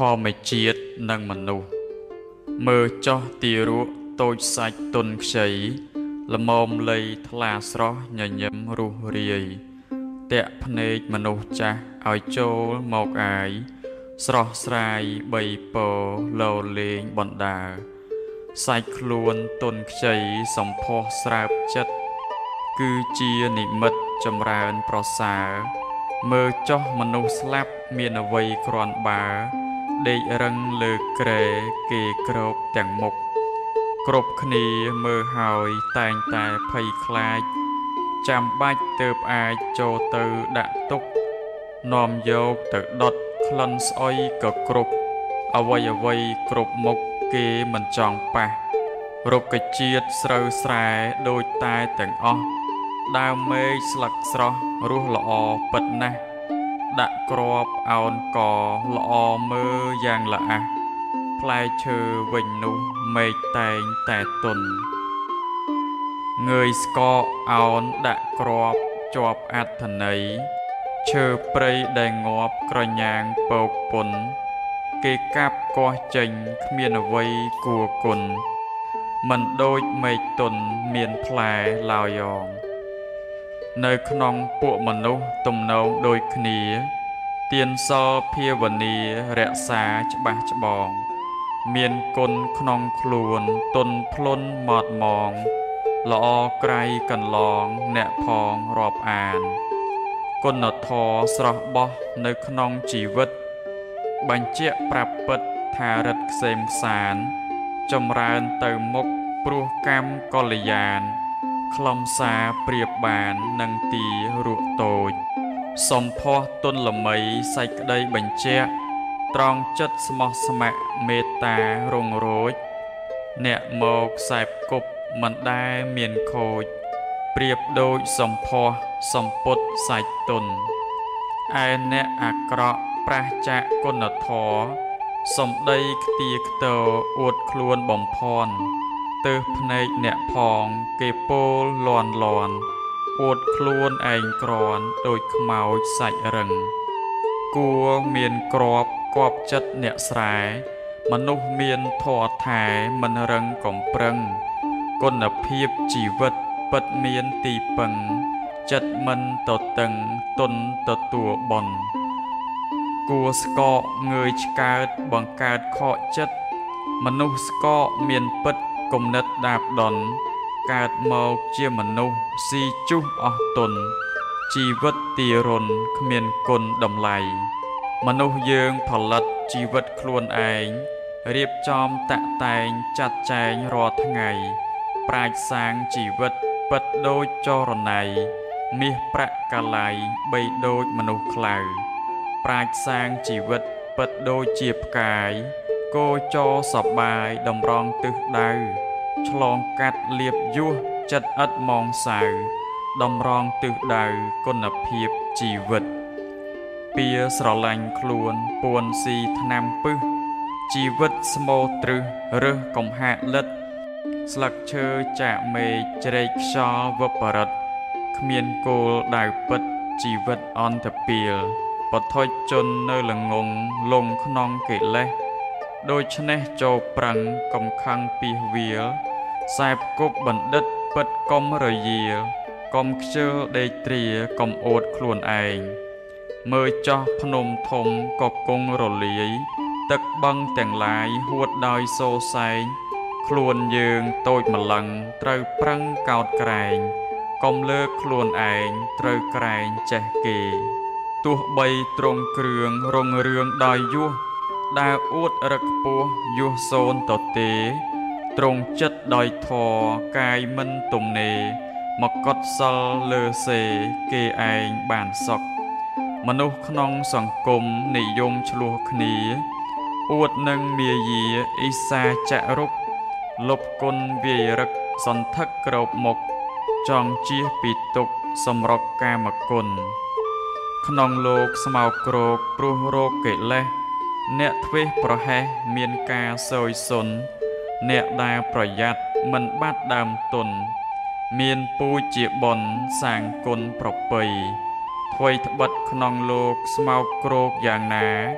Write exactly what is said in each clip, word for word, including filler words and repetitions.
มจีดนังมนุษย์เมื่อจ้อตีรุโตสัจตนเฉยละมอมเลยทลาสระหย่ยำรูเรียเตะพเนจมนุษย์จะเอาโจหมอกอายสระสายใบโปโลเลงบอนดาใส่คลวนตนเฉยสมพอสราบจัดคือเจียนิมิตจำรานปรสาเมื่อจ้อมนุษย์สลับเมียนวัยกรอนบาได้รังเลือกเกรเกกรบแต่งมกกรบคณีเมื่อหอยแต่งแต่ภัยคลายจำบัดเติบอายโจเตอดะตุกนอมโยกเตดดคลันอ้อยกกรบอวัยวัยกรบมกเกมันจองปะรบกระเจียดเสือสายโดยตายแต่งอ้อดาวเมฆสลักสระรู้ละอปัดนะดะกรอบเอานก่อละอเมื่อยางละอะพลายเชอวิญนุเมฆแต่งแต่ตนเงยสกอเอานดะกรอบจอบอัดถนัยเชอเปรย์แดงงอบกระยางเปกปนเกกับก่อเจงเมียนไว้กัวกลมันโดยเมฆตนเมียนพลายลาวยองในขนองปวกมนุษย์ตุ่มเนาโดยขณีเตียนซอเพียวันนีเระสาจบะจบองเมียนกลขนองคลวนตนพล้นหมอดมองละอไกลกันลองแนะพองรอบอ่านกลนทอสระบอในขนองจีวิตบัญเจปรับปิดทารัดเสมสารจำรานเติมมกปลุกกรรมกลยานคลอมสาเปรียบบานนังตีรุโตยสมพอต้นละไมใส่กระไดบัญเจตรองจัดสมอสมะเมตตารงโรยเนะโมกใส่กบมันได้เมียนโคยเปรียบโดยสมพอสมปดใส่ตนไอเนะอักระประจักกนทอสมได้เตียกเตออวดคลวนบ่มพรเติพในเนะพองเกโปลอนลอนอวดคลวนไอกรอนโดยขมาวใส่รังกัวเมียนกรอบกอบจัดเนะสายมนุษย์เมียนถอดถ่ายมันรังก่อมเปรังกนเพียบจีวิตปัดเมียนตีปังจัดมันต่อตังตนต่อตัวบอนกัวสกอเงยชกาดบังการเคาะจัดมนุษย์สกอเมียนปัดกมนัดดาบดอนกาดเมาเจียมนุษย์ซีจุออกตนจีวิตตีรนเขมียนกลดำไหลมนุษย์เยืองผลัดจีวิตคลวนเองเรียบจอมตะแตงจัดแจงรอทั้งไงปลายสางจีวิตปัดโดยจรนัยมีประกาไลใบโดยมนุษย์คลายปลายสางจีวิตปัดโดยเจียบกายโกจอสบบายดำรองตึกดาวฉลองกัดเลียบยั่วจัดอัดมองสาวดำรองตึกดาวกนเพียบจีวิตเปียสระลังคลวนปวนสีทนามปึจีวิตสโมตรึเรือกมหะเล็ดสลักเชอจะเมจเรกชอวปรัดขมีนโกลดาวปิดจีวิตออนตะเปียปทอยจนเนลงงลงขนองเกลเลโดยชนะโจปรังกำคังปีเวียสายกบบันดัดปิดกอมรอยเยียกอมเชอเดตรีกอมโอดคลวนเองเมื่อจอพนมทมกอกกงรลีตักบังแต่งลายหวดดอยโซไซคลวนยืงโตยมลังเตรปรังกาวแกรงกอมเลิกคลวนเองเตรแกรงแจเกตัวใบตรงเครื่องรงเรืองดอยยั่วดาอวดรักปัวยั่วโซนต่อเตตรงจัดดอยทอกายมันตุมเนมกดซลเลเซเกไอบานศกมนุษย์ขนองสังคมนิยมชลัวคณีอวดนังเมียยีอิสาจะรุกลบกลเวียรักสันทักกรบมกจองเจียปิตุกสมรกกามกลขนองโลกสมาวโกรกปรุโรกเกเลเนทเวประแหเมียนกาโซยสนเนดาประยัดมันบาดดำตนเมียนปูเจียบอนสางกลปรบเปยถวยทบัดขนองโลกสมาวโกรกอย่างหนา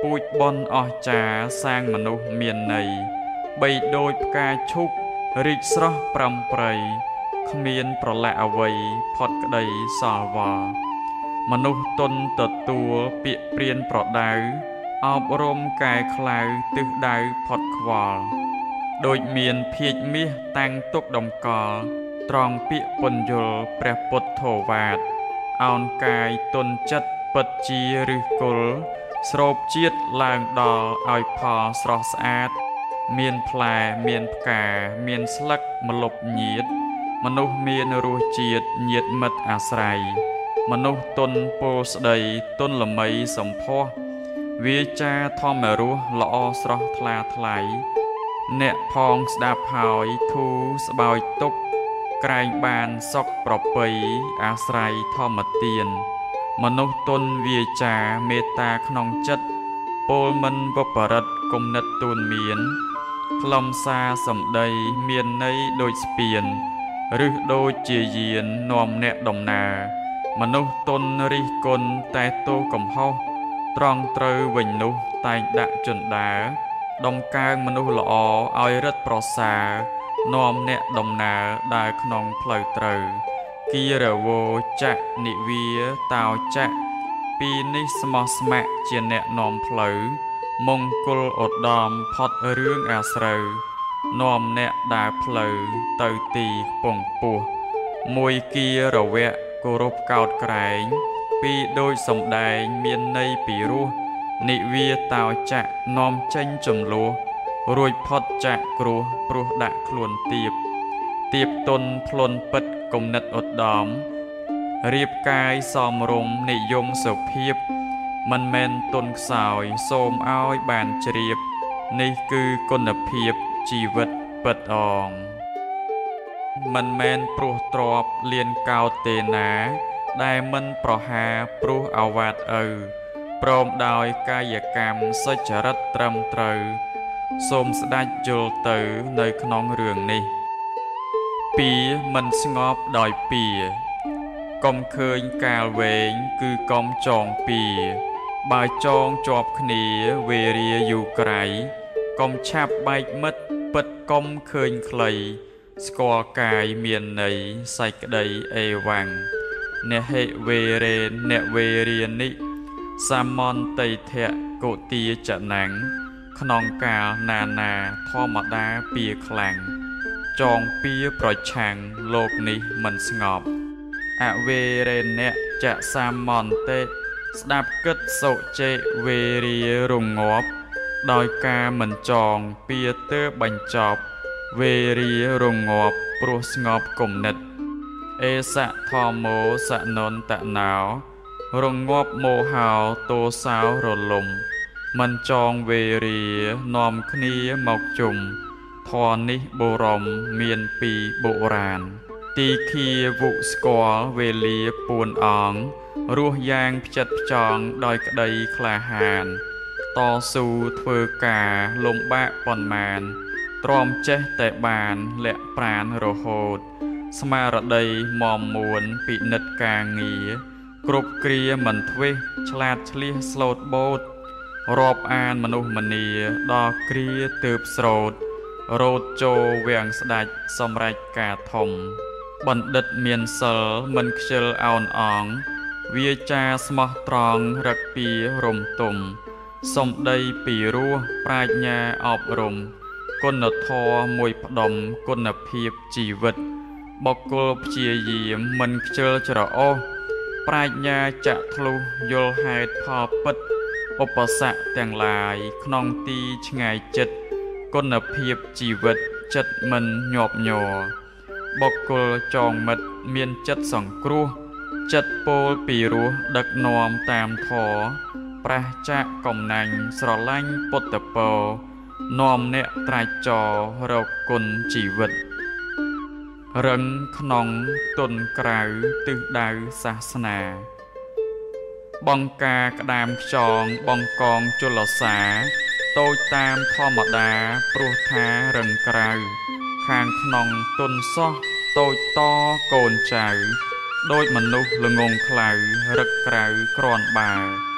ពូជបនអស្ចារសាងមនុស្សមានន័យបីដូចផ្កាឈូករីកស្រស់ប្រាំប្រៃគ្មានប្រឡាក់អ្វីផុតក្តីសល់វល់មនុស្សទុនទទួលពាក្យព្រានប្រដៅអប់រំកែខ្លៅទិសដៅផុតខ្វល់ដូចមានភាជមាសតាំងទុកដំកល់ត្រង់ពាក្យពន្យល់ព្រះពុទ្ធោវាទអោនកាយទុនចិត្តពិតជាឫសគល់ស្រូបជាតិឡើងដល់ឲ្យផលស្រស់ស្អាតមានផ្លែមានផ្កាមានស្លឹកម្លប់ញៀតមនុស្សមានរសជាតិញាតិមិត្តអាស្រ័យមនុស្សទុនពោស្ដីទុនល្មីសម្ផស្សវាចាធម្មរសល្អស្រស់ថ្លាថ្លៃអ្នកផងស្ដាប់ហើយធូរស្បើយទុកក្រែងបានសុខប្រពៃអាស្រ័យធម្មទានមនុស្សទុនវាចាមេត្តាក្នុងចិត្តពោលមិនវបរិតគំនិតទូនមានខ្លឹមសារសម្ដីមានន័យដូចស្ពានឬដូចជាយាននាំអ្នកដំណើរមនុស្សទុនរិះគន់តែទោសកំហុសត្រង់ត្រូវវិញនោះតែងដាក់ជណ្ដើរដំកើងមនុស្សល្អឲ្យរិទ្ធប្រសើរនាំអ្នកដំណើរដើរក្នុងផ្លូវត្រូវគីរវោចៈនិវាតោចៈពីនេះស្មោះស្ម័គ្រជាអ្នកនាំផ្លូវមង្គលឧត្តមផុតរឿងអាស្រូវនាំអ្នកដើរផ្លូវទៅទីខ្ពង់ខ្ពស់មួយគីរវៈគោរពកោតក្រែងពីរដូចសម្ដែងមានន័យពីរោះនិវាតោចៈនាំចេញចំលោះរួចផុតចាក់គ្រោះព្រោះដាក់ខ្លួនទៀបទៀបទុនផ្លន់ពិតគំនិតឧត្តមរៀបកាយសមរម្យនិយមសុភាពមិនមែនទុនខ្សោយសូមឲ្យបានជ្រាបនេះគឺគុណភាពជីវិតពិតអងមិនមែនព្រោះទ្របលៀនកោតទេណាដែលមិនប្រហាព្រោះអាវាតឪព្រមដោយកាយកម្មសុចរិតត្រឹមត្រូវសូមស្ដេចយល់ទៅនៅក្នុងរឿងនេះពីមិនស្ងប់ដោយពីកុំឃើញកាលវែងគឺកុំចងពីបើចងជាប់គ្នាវេរាយូរក្រៃកុំឆាប់បែកមិត្តពិតកុំឃើញខ្លីស្គាល់កាយមានន័យសេចក្តីអេវ៉ាំងអ្នកហេវេរេអ្នកវេរានិសមន្តៃធៈកុទាចណាំងក្នុងកាលណានាធម្មតាពៀខ្លាំងចងពៀប្រឆាំងលោកនេះមិនស្ងប់អវេរេណៈចសមន្តេស្ដាប់គិតសុចេវេរារងាប់ដោយការមិនចងពៀទើបញ្ចប់វេរារងាប់ព្រោះស្ងប់គំនិតអេសៈធម្មោសនន្តណោរងាប់មោហោទោសោរលំមិនចងវេរានាំគ្នាមកជុំធរនេះបុរមមានពីបុរាណទីឃាវុស្គាល់វេលាពួនអងរស់យ៉ាងផ្ចិតផ្ចង់ដោយក្តីក្លាហានតស៊ូធ្វើការលំបាកប៉ុន្មានទ្រាំចេះតែបានលាក់ប្រានរហូតស្មារតីមមមួនពិនិត្យការងារគ្រប់គ្រាមិនធ្វេសឆ្លាតឆ្លៀសស្លូតបូតរាប់អានមនុស្សម្នាដល់គ្រាទើបស្រោតរោតចូលវាំងស្ដាច់សម្រេចការធំបណ្ឌិតមានសិលមិនខ្ជិលអោនអងវាចាស្មោះត្រង់រឹកពីរំទុំសំដីពីរោះប្រាជ្ញាអប់រំគុណធម៌មួយផ្ដុំគុណភាពជីវិតបុគ្គលព្យាយាមមិនខ្ជិលច្រអូសប្រាជ្ញាចាក់ធ្លុះយល់ហេតុផលពិតឧបសគ្គទាំងឡាយក្នុងទីឆ្ងាយចិត្តគុណភាពជីវិតចិត្តមិនញាប់ញ័របុគ្គលចងមិត្តមានចិត្តសង្គ្រោះចិត្តពោលពីរោះដឹកនាំតាមធម៌ប្រះចាកកំណាញ់ស្រឡាញ់ពុទ្ធពរនាំអ្នកត្រាច់ចររកគុណជីវិតរឹងក្នុងទុនក្រៅទិសដៅសាសនាបង្ការក្តាមខ្យងបង្កងជលសាតូចតាមធម្មតាព្រោះថារឹងក្រៅខាងក្នុងទុនសោះតូចតកូនចៅដូចមនុស្សល្ងងខ្លៅរឹកក្រៅក្រាន់បា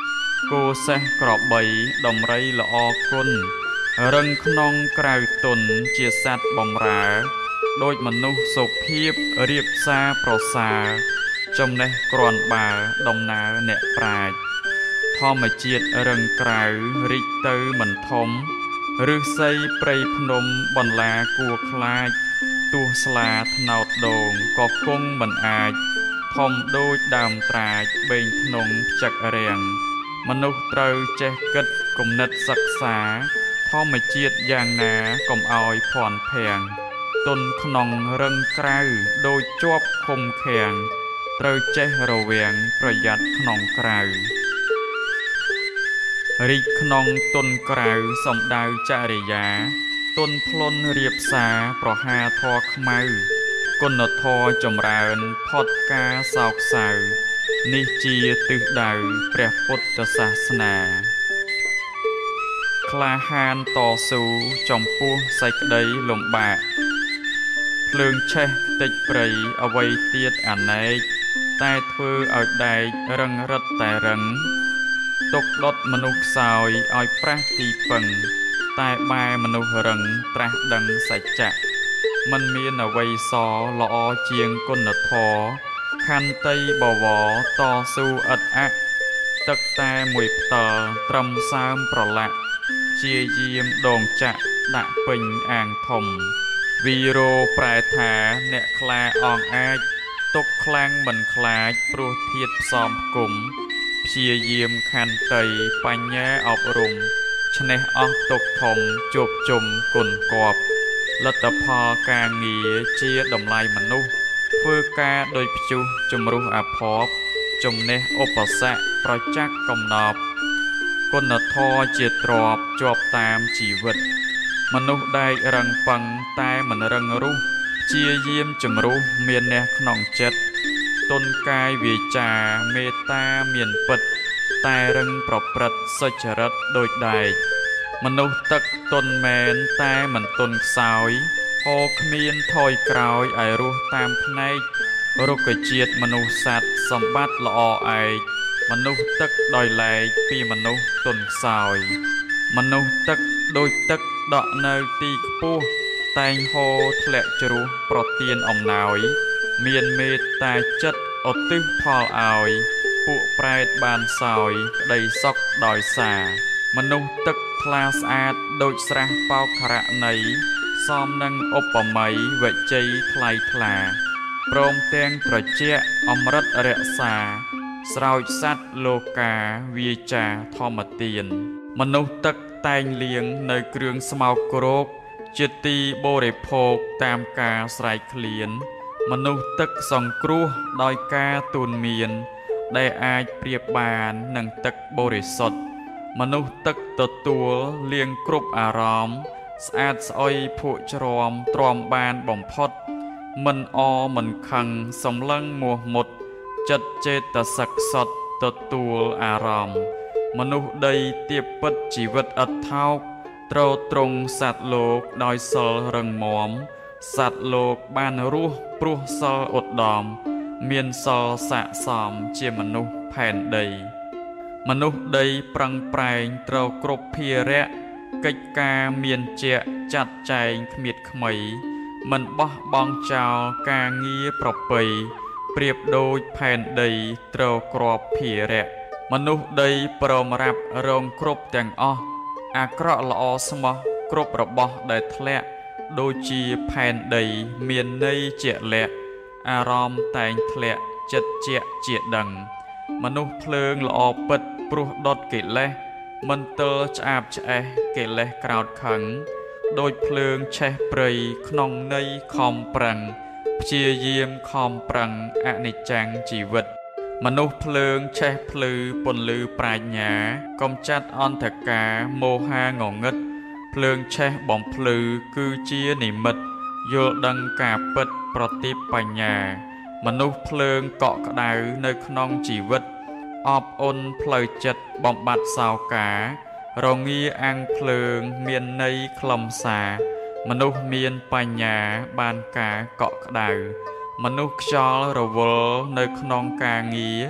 គោសេះក្របីដំរីល្អគុណរឹងក្នុងក្រៅទុនជាសត្វបំរើដូចមនុស្សសុភាពរៀបសារប្រសើរចំណេះគ្រាន់បើដំណើរអ្នកប្រាជ្ញធម្មជាតិរឹងក្រៅរីកទៅមិនធំឫស្សីព្រៃភ្នំបន្លាគួរខ្លាចទោះស្លាថ្នោតដូងក៏គង់មិនអាចធំដូចដើមត្រាចបេងភ្នំចឹករាំងមនុស្សត្រូវចេះគិតគំនិតសិក្សាធម្មជាតិយ៉ាងណាកុំឲ្យភ័ន្តភាំងទុនក្នុងរឹងក្រៅដូចជាប់ឃុំឃាំងត្រូវចេះរវាងប្រយ័ត្នក្នុងក្រៅរីកក្នុងទុនក្រៅសំដៅចរិយាទុនភ្លុនរៀបសារប្រហាធរខ្មៅគុណធម៌ចម្រើនផុតការសោកសៅនេះជាទិសដៅព្រះពុទ្ធសាសនាក្លាហានតស៊ូចំពោះសេចក្តីលំបាកភ្លើងឆេះខ្ទេចព្រៃអ្វីទៀតអនេកតែធ្វើឲ្យដែករឹងរិតតែរឹងទុកដុតមនុស្សខ្សោយឲ្យប្រះទីពឹងតែបែមនុស្សរឹងត្រាស់ដឹងសច្ចៈមិនមានអ្វីសល្អជាងគុណធម៌ខន្តីបវរតស៊ូឥតអាក់ទឹកតែមួយផ្ទល់ត្រឹមសើមប្រឡាក់ជាយាមដងចាក់ដាក់ពេញអាងធំវីរោប្រែថាអ្នកខ្លាអងអាចទុកខ្លាំងមិនខ្លាចព្រោះធាតផ្សំគុំព្យាយាមខន្តីបញ្ញាអប់រំឈ្នះអស់ទុកធំជួបជុំគុណគប់លទ្ធផលការងារជាតម្លៃមនុស្សធ្វើការដោយព្យុះជំរុះអភ័ព្វជំនះឧបសគ្គប្រចាក់កំណប់គុណធម៌ជាទ្រព្យជាប់តាមជីវិតមនុស្សដែលរឹងប៉ឹងតែមិនរឹងរូសព្យាយាមជំរុះមានអ្នកក្នុងចិត្តទុនកាយវាចាមេត្តាមានពិតតែរឹងប្រព្រឹត្តសុចរិតដូចដែកមនុស្សទឹកទុនមែនតែមិនទុនខ្សោយហូរគ្មានថយក្រោយឲ្យរស់តាមភ្នែករុក្ខជាតិមនុស្សសត្វសម្បត្តិល្អឯកមនុស្សទឹកដោយឡែកពីមនុស្សទុនខ្សោយមនុស្សទឹកដូចទឹកដក់នៅទីខ្ពស់តែងហូរធ្លាក់ជ្រោះប្រទានអំណោយមានមេត្តាចិត្តឧទ្ទិសផលឲ្យពួកប្រែតបានសោយក្តីសុខដោយសារមនុស្សទឹកថ្លាស្អាតដូចស្រះបោកខរណីសមនឹងឧបមាវិជ័យថ្លៃថ្លាព្រមទាំងត្រជាក់អមរិតរក្សាស្រោចសត្វលោកាវាចាធម្មទានមនុស្សទឹកតែងលៀងនៅគ្រឿងស្មោកគ្រោកជាទីបរិភោគតាមការស្រែកឃ្លានមនុស្សទឹកសង្គ្រោះដោយការទូនមានដែលអាចប្រៀបបាននឹងទឹកបរិសុទ្ធមនុស្សទឹកទទួលលៀងគ្រប់អារម្មណ៍ស្អាតស្អុយភក់ជ្រាំទ្រាំបានបំផុតមិនអមិនខឹងសម្លឹងមោះមុតចិត្តចេតសិកសុទ្ធទទួលអារម្មណ៍មនុស្សដីទៀបពិតជីវិតឥតថោកត្រត្រង់សត្វលោកដោយសិលរឹងមាំសត្វលោកបានរស់ព្រោះសិលឧត្តមមានសិលស័ក្តិសមជាមនុស្សផែនដីមនុស្សដីប្រឹងប្រែងត្រូវគ្រប់ភារៈកិច្ចការមានជាក់ចាត់ចែងគ្មៀតខ្មៃមិនបោះបង់ចោលការងារប្រពៃប្រៀបដូចផែនដីត្រូវគ្រាប់ភារៈមនុស្សដីព្រមរាប់រងគ្រប់ទាំងអស់អាក្រក់ល្អស្មោះគ្រប់របស់ដែលធ្លាក់ដូចជាផែនដីមានន័យជាក់លាក់អារម្មណ៍តែងធ្លាក់ចិត្តជាក់ជាដឹងមនុស្សភ្លើងល្អពិតព្រោះដុតកិលេសមិនទើឆ្អាបឆ្អេះកិលេសក្រោតខឹងដូចភ្លើងឆេះព្រៃក្នុងន័យខំប្រឹងព្យាយាមខំប្រឹងអនិច្ចំជីវិតមនុស្សភ្លើងឆេះភ្លឺពន្លឺប្រាជ្ញាកំចាត់អន្តការមោហាងងឹតភ្លើងឆេះបំភ្លឺគឺជានិមិត្តយល់ដឹងការពិតប្រទីបបញ្ញាមនុស្សភ្លើងកក់ក្ដៅនៅក្នុងជីវិតអបអន់ផ្លូវចិត្តបំបត្តិសោការរងាអាំងភ្លើងមានន័យខ្លឹមសារមនុស្សមានបញ្ញាបានការកក់ក្ដៅមនុស្សខ្យល់រវល់នៅក្នុងការងារ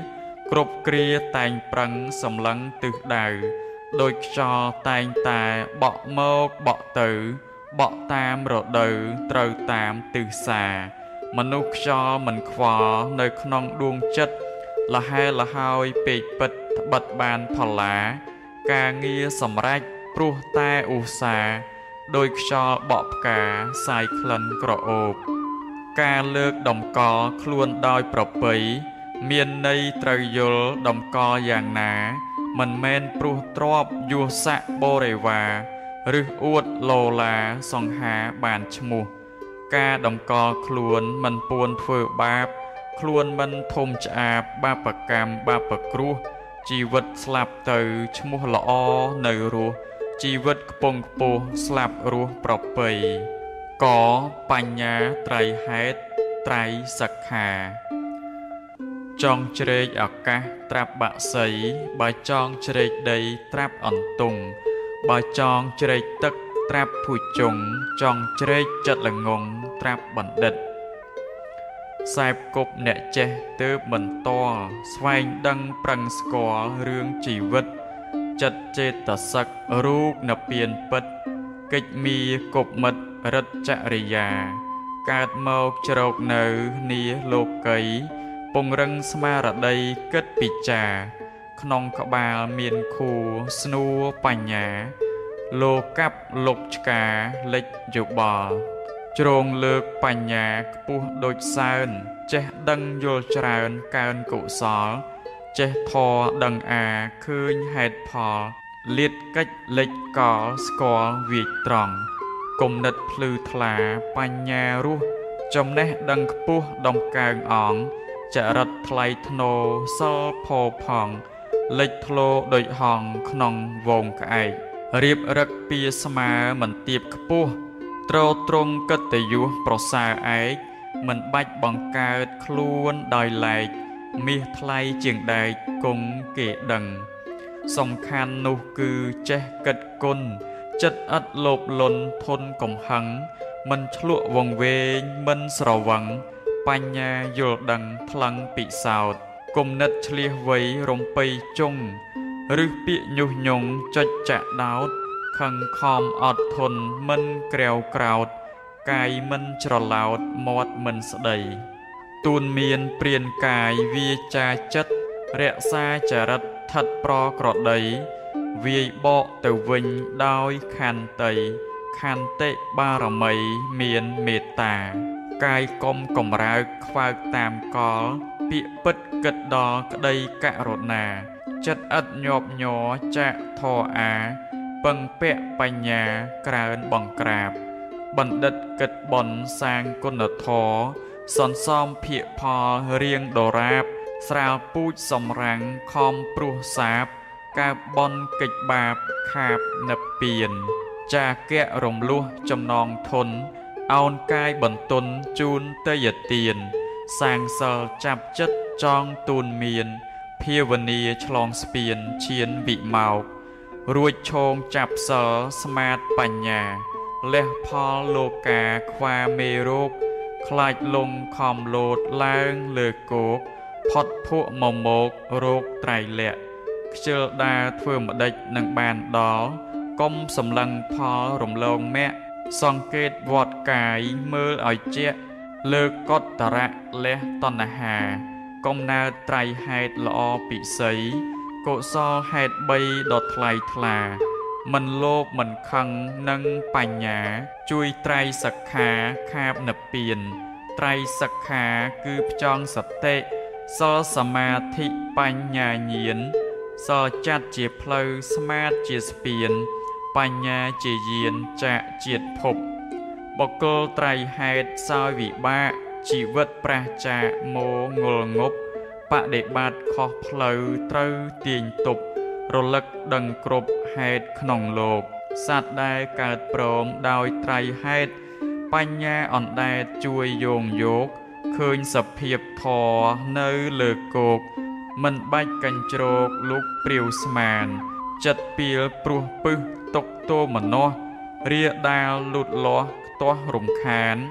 กรบเกลียแต่งปรังสำลังตึกดาวโดยจอแต่งแต่เบาโมกเบาตือเบาตามรถเดือเตาตามตึกสามนุษย์จอมันขวาในขนองดวงจัดละให้ละหายเปิดปิดบัดบานพลากาเงียสำรักปลุกแต่อุษาโดยจอเบากาสายคลันกระโอบการเลิกดมกอคลวนดอยปรบไปเมียนในไตรยลดมกออย่างหนามันแมนปลุกตรอบยัวสะโบเรวาหรืออวดโลลาสองหาบานชมูกาดมกอคลวนมันปวนเฟือบาบคลวนมันทมจาบบาปกรรมบาปกรุชีวิตสลับเตอชมูละอในรูชีวิตกปงปูสลับรูปรบไปก่อปัญญาไตรเหตุไตรสักขาจองเจริญอากาตราบบะใสบายจองเจริญใดตราบอ่อนตุงบายจองเจริญตึกตราบผู้จงจองเจริญจัดละงงตราบบันเด็ดสายกบเนเจเติบบันตอสวายดังปรังสกอเรื่องชีวิตจัดเจตสักรูกนเปลี่ยนปิดกิจมีกบมัดรัจจริยาการเมาจรกเนอเนียโลกัยปงรังสมาระใดเกิดปิจาขนองขบาลเมียนคูสนูปัญญาโลกับลกชกาเล็กจุบอจงเลิกปัญญาปุโดยซานเจดังโยจรานการกุศลเจทอดังอาคืนเหตุพอเลียดกัดเล็กก่อสกอวีตรองกลมนัดพลือทลาปัญญารู้จมแนดังปุดมกางอ่องจะรัดไทลทโนซอพอพองเล็กโลโดยห้องขนองวงไอเรียบรักปีสมาเหมือนเตียบกปุโตรตรงกัตยุปรสาไอเหมือนบัดบังกาดคล้วนดอยไหลมีไทลเจียงใดกงเกดังสำคัญนูคือเจกัดกลจัดอัดโลบลนทนกมหังมันฉลววงเวงมันสระวังปัญญาโยดังพลังปีสาวกมนัดเฉลียไว้รมไปจงหรือปียุยงจัดจะดาวขังคอมอดทนมันเกลียวกราวดกายมันจรลาวดมอดมันสดายตูนเมียนเปลี่ยนกายวีจาจัดเระซาจรัดทัดปรอกรอดใดวีโบเตวิญดอยคันไตคันเตบารมัยเมียนเมตตากายกลมกลมรักควากตามกอลปิปิดกดดอกไดกะรดนาจัดอัดหยอบหยอจะทออาปังเปะปัญญากราบบังกราบบันดัดกดบอนสร้างกุนทอสอนซ้อมเพียพอเรียงโดราบสราวปูดสมรังคอมปรุสาบกาบบอนกิจบาบขาบนับเปลี่ยนจะแกะรมลุจำนองทนเอากายบนตนจูนเตยเตียนสร้างเสาจับจัดจองตูนเมียนเพียวนีฉลองสเปียนเชียนวิเมารวยโชงจับเสาสมาร์ตปัญญาและพอโลกาควาเมโรกคลายลงคอมโลดล้างเลือโกกพอดพวกมโมกโรคไตรเละเจอดาเพื่อมเด็กนังบานดอก้มสำลังพอรมลงแม่สังเกตวอดกายเมื่ออ่อยเจ๊เลิกกดตระและตอนหากมนาไตรเหตุลอปิใสโกซอเหตุใบดอดไทลทลามันโลภมันคังนังปัญญาจุยไตรสักขาคาบนับเปลี่ยนไตรสักขาคือจองสเตซอสมาธิปัญญาเยียนซอจัดเจียเพลสมาธิเจียสเปียนปัญญาเจียเยียนจะเจียดพบ บกเกลไตรเหตุซอยวิบาชีวิตประจาโมงลงบปะเดบาดขอเพลอเตอเตียงตุบรลักดังกรบเหตุขนองโลกสัตว์ได้เกิดโปร่งดาวไตรเหตุปัญญาอ่อนได้ช่วยโยงโยกคืนสเพียบทอเนื้อเลือกโกกมันใบกันโจกลุกเปรียวสมานจัดเปียปลุกปึตกโตมันนอเรียดาวหลุดล้อตัวรมคาน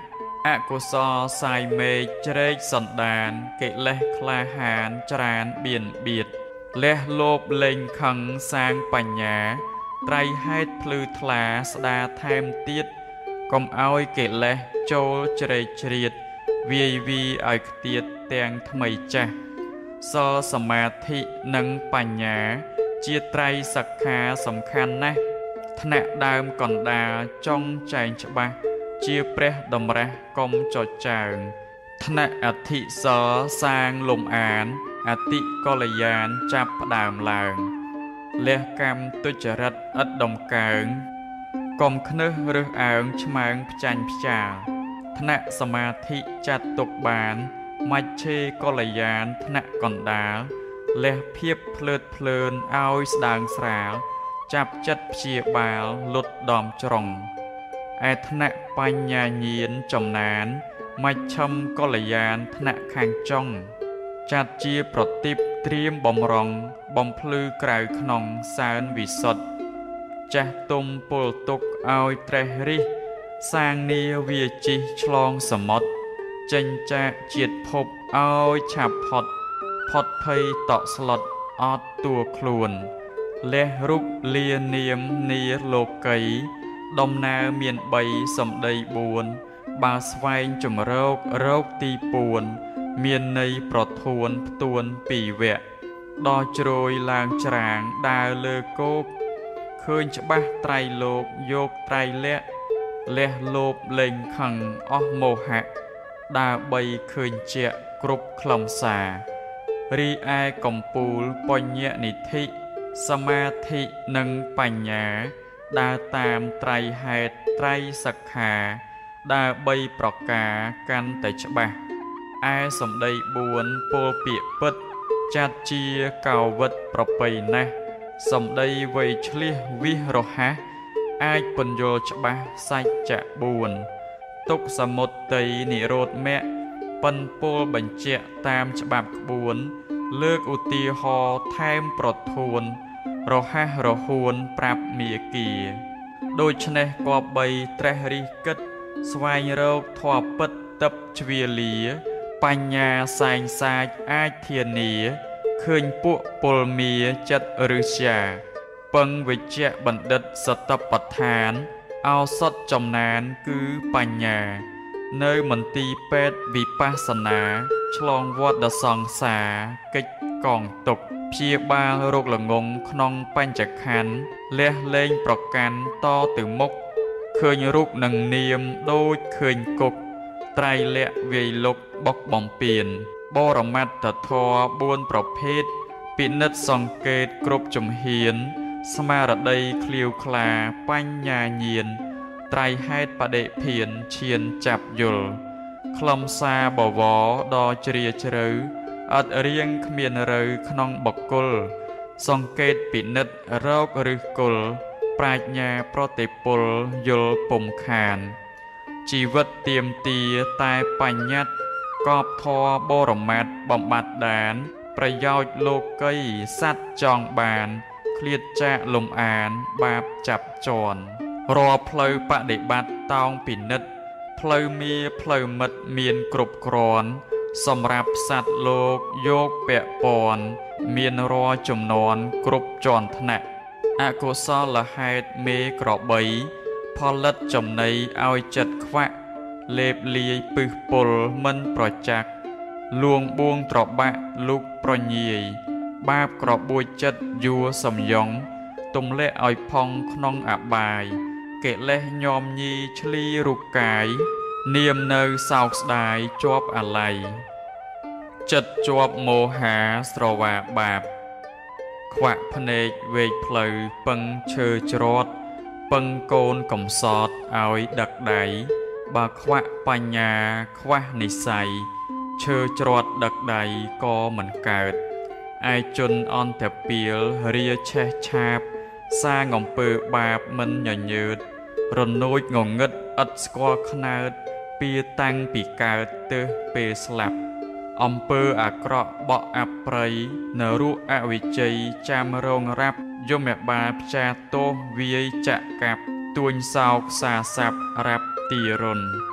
អកុសលសាយមេឃជ្រែកសន្តានកិលេសក្លាហានច្រានបៀនបៀតលះលោភលែងខឹងសាងបញ្ញាត្រៃហេតុភ្លឺថ្លាស្ដាថែមទៀតកុំឲ្យកិលេសចូលជ្រែកជ្រៀតវាយវីឲ្យខ្ទាតទាំងថ្មីចាស់សលសមាធិនិងបញ្ញាជាត្រៃសិក្ខាសំខាន់ណាស់ថ្នាក់ដើមកណ្ដាលចុងចែងច្បាស់ជាព្រះតម្រាស់កុំចោចចើងថ្នាក់អធិសលសាងលំអានអតិកល្យានចាប់ផ្ដើមឡើងលះកម្មទុច្ចរិតឥតដំកើងកុំខ្នើសរើសអើងឆ្មើងផ្ចាញ់ផ្ចាលថ្នាក់សមាធិចាត់ទុកបានមច្ឆេកល្យានថ្នាក់កណ្ដាលលះភាពភ្លើតភ្លើនឲ្យស្ដើងស្រាលចាប់ចិត្តព្យាបាលលុតដំច្រុងឯថ្នាក់បញ្ញាញាណចំណានមជ្ឈិមកល្យានថ្នាក់ខាងចុងចាត់ជាប្រទីបត្រៀមបំរុងបំភ្លឺក្រៅក្នុងសើនវិសុទ្ធចាស់ទុំពលទុកឲ្យត្រេះរិះសាងនាវាជីឆ្លងសមុទ្រចេញចាកជាតិភពឲ្យឆាប់ផុតផុតភ័យតក់ស្លុតអត់តួខ្លួនលះរូបលានាមនាលោកីដំណើរមានបីសម្ដីបួនបើស្វែងជំរោគរោគទីពួនមានន័យប្រធួនផ្ទួនពីរវគ្គដល់ជ្រោយឡើងច្រាងដើរលើគោកឃើញច្បាស់ត្រៃលោកយកត្រៃលក្ខលះលោភលែងខឹងអស់មោហៈដើរបីឃើញជាគ្រប់ខ្លឹមសាររីឯកំពូលបញ្ញនិធិសមាធិនិងបញ្ញាដើរតាមត្រៃហេតុត្រៃសិក្ខាដើរបីប្រការកាន់តែច្បាស់ឯសម្ដីបួនពោលពាក្យពិតចាត់ជាកោវិតប្រពៃណាស់សម្ដីវៃឆ្លៀសវិរហ័សអាចពន្យល់ច្បាស់សច្ចៈបួនទុក្ខសមុទ័យនិរោធមគ្គប៉ិនពោលបញ្ជាក់តាមច្បាប់ក្បួនលើកឧទាហរណ៍ថែមប្រធួនរហ័សរហួនប្រាប់មាគាដូច្នេះគប្បីត្រេះរិះគិតស្វែងរកធម៌ពិតតឹបជ្វាលាបញ្ញាសែងសាចអាចធានាឃើញពួកពលមាចិត្តឫស្យាពឹងវិជ្ជបណ្ឌិតសតបដ្ឋានឱសថចំណានគឺបញ្ញានៅមន្ទីរពេទ្យវិបស្សនាឆ្លងវដ្តសង្សារកិច្ចកងទុកព្យាបាលរោគល្ងង់ក្នុងបញ្ចខណ្ឌលះលែងប្រកាន់តទៅមុខឃើញរូបនឹងនាមដូចឃើញគុកត្រៃលក្ខវាយលុកបុកបំពេញបរមត្តធម៌បួនប្រភេទពិនិត្យសង្កេតគ្រប់ជំហានស្មារតីឃ្លាវខ្លាបញ្ញាញាណត្រៃហេតុបដិភានឈានចាប់យល់ខ្លឹមសារបវរដ៏ជ្រាលជ្រៅអត់រៀងគ្មានរើក្នុងបុគ្គលសង្កេតពិនិត្យរោគឬគល់ប្រាជ្ញាប្រតិពលយល់ពុំខានជីវិតទៀមទាតែបញ្ញត្តិកបធរបរមត្តបំបត្តិដានប្រយោជន៍លោកីសត្វចង់បានឃ្លាតចាកលំអានបាបចាប់ជន់រាល់ផ្លូវបដិបត្តិតោងពិនិត្យផ្លូវមាផ្លូវមិត្តមានគ្រប់គ្រាន់សម្រាប់សត្វលោកយកពាក់ព័ន្ធមានរាល់ចំនួនគ្រប់ជាន់ថ្នាក់អកុសលហេតុមេក្របីផលិតចំណីឲ្យចិត្តខ្វាក់លេបលាយពឹសពុលមិនប្រចាក់លួងបួងត្របាក់លុកប្រញាយបាបក្របួចចិត្តយួរសំយងទម្លាក់ឲ្យផុងក្នុងអបាយកិលេសញោមញីឆ្លីរូបកាយនាមនៅសោកស្ដាយជាប់អាល័យចិត្តជាប់មោហាស្រវាបាបខ្វាក់ភ្នែកវែកផ្លូវពឹងឈើច្រត់ពឹងកូនកំសត់ឲ្យដឹកដៃបើខ្វាក់បញ្ញាខ្វះនិស័យឈើច្រត់ដឹកដៃក៏មិនកើតឯជនអន្តពាលរាឆេះឆាបសាងអំពើបាបមិនញញើតរនោចងងឹតឥតស្គាល់ខ្នើតពីតាំងពីកើតទើសពេលស្លាប់អំពើអាក្រក់បក់អាប់ប្រៃនរុអវិជ័យចាំរងរាប់យមបាលផ្ចាទោសវាយចាក់កាប់ទួញសោកសាស័ព្ទរាប់ទីរុន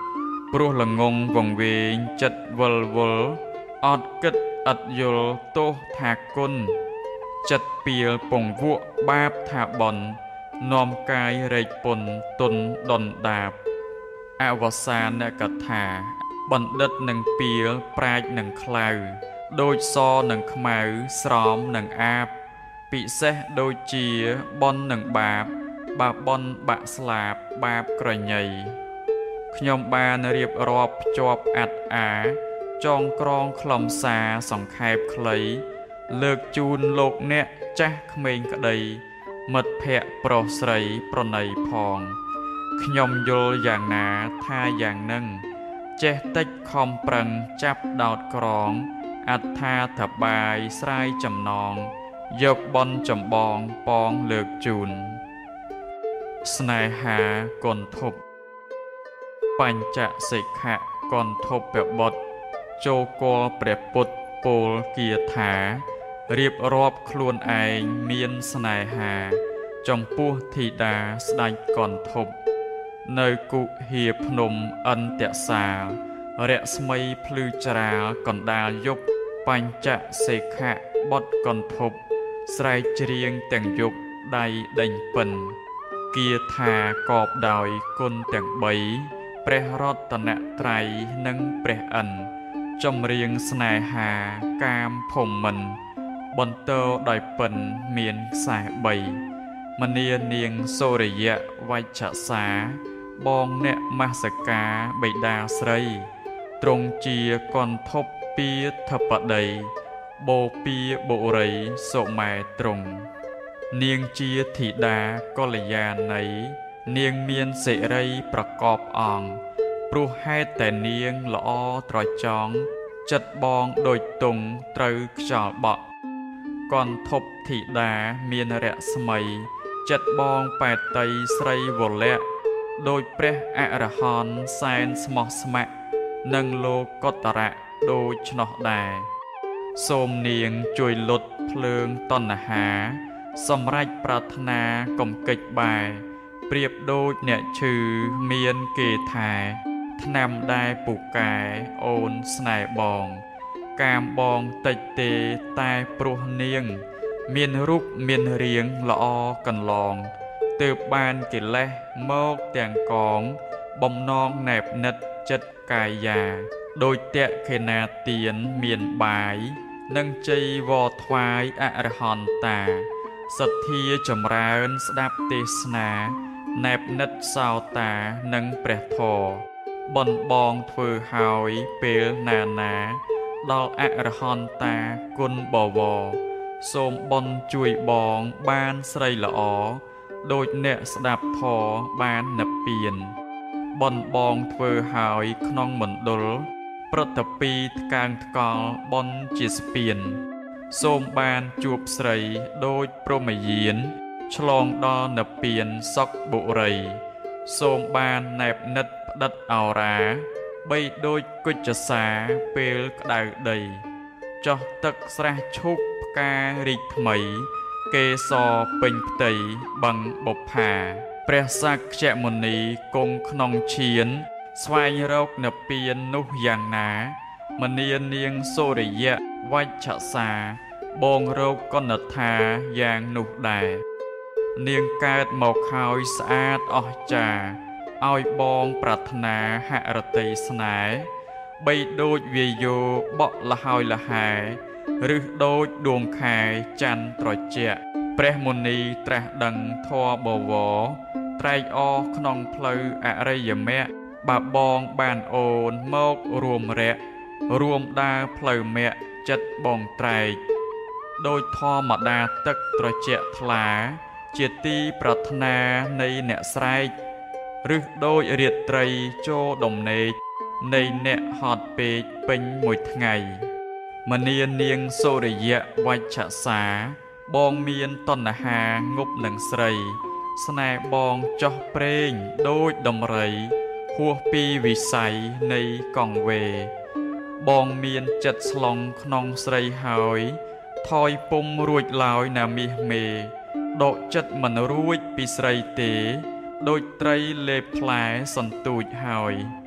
ព្រោះល្ងងវង្វេងចិត្តវល់វល់អត់គិតអត់យល់ទោសថាគុណចិត្តពៀលពងវក់បាបថាបន់នាំកាយរែកពុនទុនដុនដាបអវសានកថាបណ្ឌិតនឹងពៀលប្រាជ្ញនឹងខ្លៅដូចសនឹងខ្មៅស្រោមនឹងអាបពិសេសដូចជាបន់នឹងបាបបាបន់បាក់ស្លាបបាបក្រញីខ្ញុំបានរៀបរាប់ភ្ជាប់អត្តអាចងក្រងខ្លឹមសារសង្ខេបខ្លីលើកជូនលោកអ្នកចាស់ក្មេងក្តីមិត្តភ័ក្តិប្រុសស្រីប្រណីផងខ្ញុំយល់យ៉ាងណាថាយ៉ាងនឹងចេះតិចខំប្រឹងចាប់ដោតក្រងអត្ថាធបាយស្រាយចំណងយកបនចម្បងប៉ងលើកជូនស្នេហាកុនធប់បញ្ចសិក្ខៈកុនធប់ពបុត្រចូលគល់ព្រះពុទ្ធពោលគាថារៀបរាប់ខ្លួនឯងមានស្នេហាចំពោះធីតាស្ដេចកុនធប់នៅគុហៀភ្នំអន្តសាលរស្មីភ្លឺច្រាលកណ្ដាលយប់បញ្ចសិក្ខៈបុត្រកុនធប់ស្រែកច្រៀងទាំងយប់ដៃដេញពិនគាថាកបដោយគុណទាំងបីព្រះរតនត្រ័យនិងព្រះឥន្ទចម្រៀងស្នេហាកាមភូមិន្ទបន្តដោយពិនមានខ្សែបីមនានាងសូរិយវច្ឆសាបងអ្នកមហសកាបិតាស្រីទ្រង់ជាកុនធប់ពាធបតីបូពាបុរីសុម៉ែទ្រង់នាងជាធីតាកល្យាណីនាងមានសិរីប្រកបអង្គព្រោះហេតុតែនាងល្អត្រចង់ចិត្តបងដូចទុងត្រូវខ្យល់បក់កុនធប់ធីតាមានរស្មីចិត្តបងបែតតីស្រីវលៈដោយព្រះអរហន្តសែនស្មោះស្ម័គ្រនិងលោកកតរៈដូចឆ្នោះដែរសូមនាងជួយលុតភ្លើងតណ្ហាសម្រេចប្រាថ្នាកំកិច្ចបែប្រៀបដូចអ្នកឈឺមានគេថែថ្នាំដែរពូកែអូនស្នេហ៍បងកាមបងតិចទេតែព្រោះនាងមានរូបមានរាងល្អកន្លងទើបបានកិលេសមកទាំងកងបំណងណែបនិតចិត្តកាយាដោយតេខេណាទៀនមានបាយនិងជ័យវរថ្វាយអរហន្តាសទ្ធាចម្រើនស្ដាប់ទេសនាណែបនិតសោតានិងព្រះធម៌បនបងធ្វើហើយពេលណាណាដល់អរហន្តាគុណបវរសូមបនជួយបងបានស្រីល្អដូចអ្នកស្ដាប់ធម៌បាននិព្វានបនបងធ្វើហើយក្នុងមណ្ឌលប្រតិពីថ្កើងថ្កល់បនជាស្ពានសូមបានជួបស្រីដូចព្រហ្មយានឆ្លងដល់និព្វានសុខបុរីសូមបានណែបនិតផ្ដិតអរាបីដូចគុជ្ជសាពេលក្តៅដីចោះទឹកស្រះឈូកផ្ការីកថ្មីកេសរពេញផ្ទៃបឹងបុប្ផាព្រះសក្យមុនីគង់ក្នុងឈានស្វែងរកនិព្វាននោះយ៉ាងណាមនានាងសូរិយវច្ឆសាបងរកកនថាយ៉ាងនោះដែរនាងកើតមកហើយស្អាតអស្ចារ្យឲ្យបងប្រាថ្នាហរតីស្នេហ៍បីដូចវាយោបក់លហើយលហែឬដូចដួងខែច័ន្ទត្រជាក់ព្រះមុនីត្រាស់ដឹងធម៌បវរត្រែកអរក្នុងផ្លូវអរិយមគ្គបើបងបានអូនមករួមរយៈរួមដើរផ្លូវមគ្គចិត្តបងត្រែកដោយធម្មតាទឹកត្រជាក់ថ្លាជាទីប្រាថ្នានៃអ្នកស្រែកឬដូចរាត្រីចូលដំណេកនៃអ្នកហត់ពេកពេញមួយថ្ងៃមនានាងសូរិយវច្ឆសាបងមានតណ្ហាងប់នឹងស្រីស្នេហ៍បងចោះព្រេងដូចដំរីហួសពីវិស័យនៃកង្វេបងមានចិត្តស្លង់ក្នុងស្រីហើយថយពុំរួចឡើយណាមាសមេដកចិត្តមិនរួចពីស្រីទេដូចត្រីលេបផ្លែសន្ទូចហើយ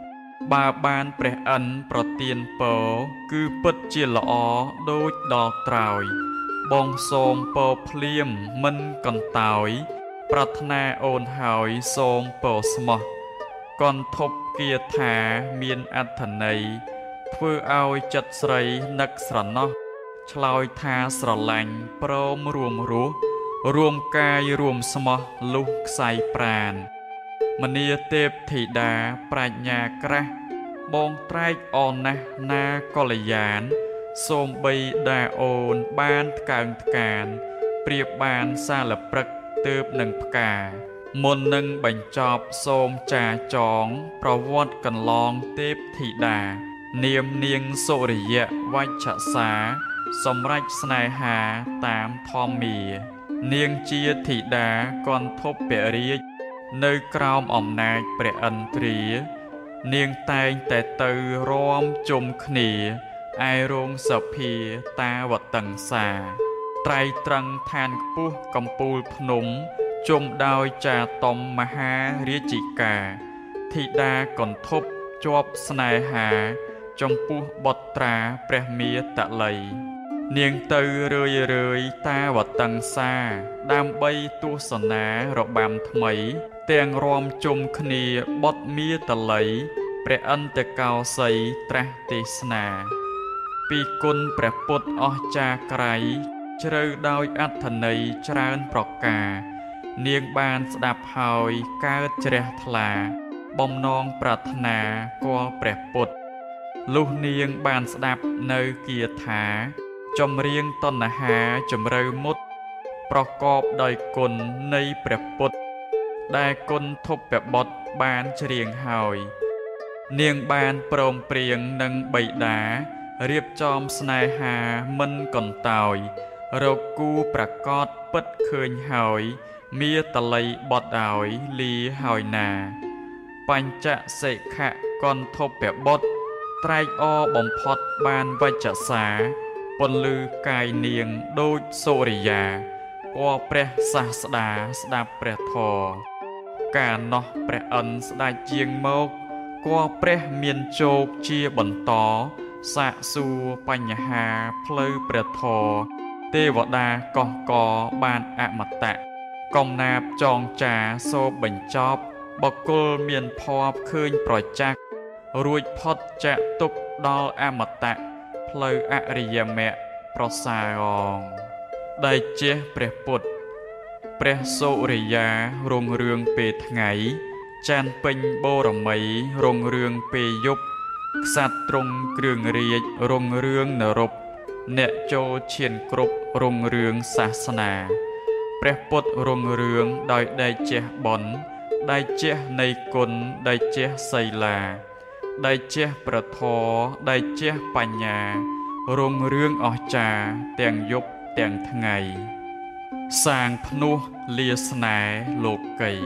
បើបានព្រះអិនប្រទានពរគឺពិតជាល្អដូចដល់ត្រើយបងសូមពរភ្លាមមិនកន្តើយប្រាថ្នាអូនហើយសូមពរស្មោះកន្ធប់គាថាមានអត្ថន័យធ្វើឲ្យចិត្តស្រីនឹកស្រណោះឆ្លើយថាស្រឡាញ់ព្រមរួមរស់រួមកាយរួមស្មោះលុះខ្សែប្រាណមនីទេពធីតាប្រាជ្ញាក្រាស់បងត្រែកអនណាស់ណាកល្យានសូមបីដាអូនបានថ្កើងថ្កានប្រៀបបានសាលព្រឹកទើបនឹងផ្កាមុននឹងបញ្ចប់សូមចាចងប្រវត្តិកន្លងទេពធីតានាមនាងសុរិយវច្ឆសាសម្រេចស្នេហាតាមធម្មានាងជាធីតាកន្ធពពរាជនៅក្រោមអំណាចព្រះឥន្ទ្រានាងតែងតែទៅរាំជុំគ្នាឯរោងសភាតាវតង្សាត្រៃត្រឹងឋានខ្ពស់កំពូលភ្នំជុំដោយចាតំមហារាជិកាធីតាកន្ធពជាប់ស្នេហាចំពោះបុត្រាព្រះមាតល័យនាងទៅរឿយរឿយតាវតង្សាដើម្បីទស្សនារបាំថ្មីទាំងរាំជុំគ្នាបុត្រមាតល័យព្រះអន្តកោសីត្រាស់ទេសនាពីគុណព្រះពុទ្ធអស្ចារ្យក្រៃជ្រៅដោយអត្ថន័យច្រើនប្រការនាងបានស្ដាប់ហើយកើតជ្រះថ្លាបំណងប្រាថ្នាគាល់ព្រះពុទ្ធលុះនាងបានស្ដាប់នៅគាថាចម្រៀងតណ្ហាជំរឿមុតប្រកបដោយគុណនៃព្រះពុទ្ធដែលគុណធពបុត្របានច្រៀងហើយនាងបានព្រមព្រៀងនឹងបិតារៀបចំស្នេហាមិនកន្តើយរកគូប្រកបពិតឃើញហើយមាតល័យបត់ឲ្យលីហើយណាបញ្ចសិខៈកន្ធពបុត្រត្រែកអបំផុតបានវច្ឆសាពន្លឺកាយនាងដូចសូរិយាពណ៌ព្រះសាស្តាស្ដាប់ព្រះធម៌កាលនោះព្រះអិនស្ដេចជាងមកគួរព្រះមានជោគជាបន្តសាកសួរបញ្ហាផ្លូវព្រះធម៌ទេវតាកោះកបានអមតៈកំណាបចងចាសូបបញ្ចប់បកុលមានភ័ព្វឃើញប្រจักษ์រួចផុតចាក់ទុកដល់អមតៈផ្លូវអរិយមគ្គប្រសើរងដែលជាព្រះពុទ្ធព្រះសូរិយារុងរឿងពេលថ្ងៃចានពេញបូរមីរុងរឿងពេលយប់ក្សត្រទ្រង់គ្រឿងរាជរុងរឿងនរពអ្នកចូលឈានគ្រប់រុងរឿងសាសនាព្រះពុទ្ធរុងរឿងដោយដេកជះបនដេកជះនៃគុណដេកជះសីលាដេកជះប្រធរដេកជះបញ្ញារុងរឿងអស្ចារ្យទាំងយប់ទាំងថ្ងៃសាងភ្នោះលាស្នេហ៍លោកី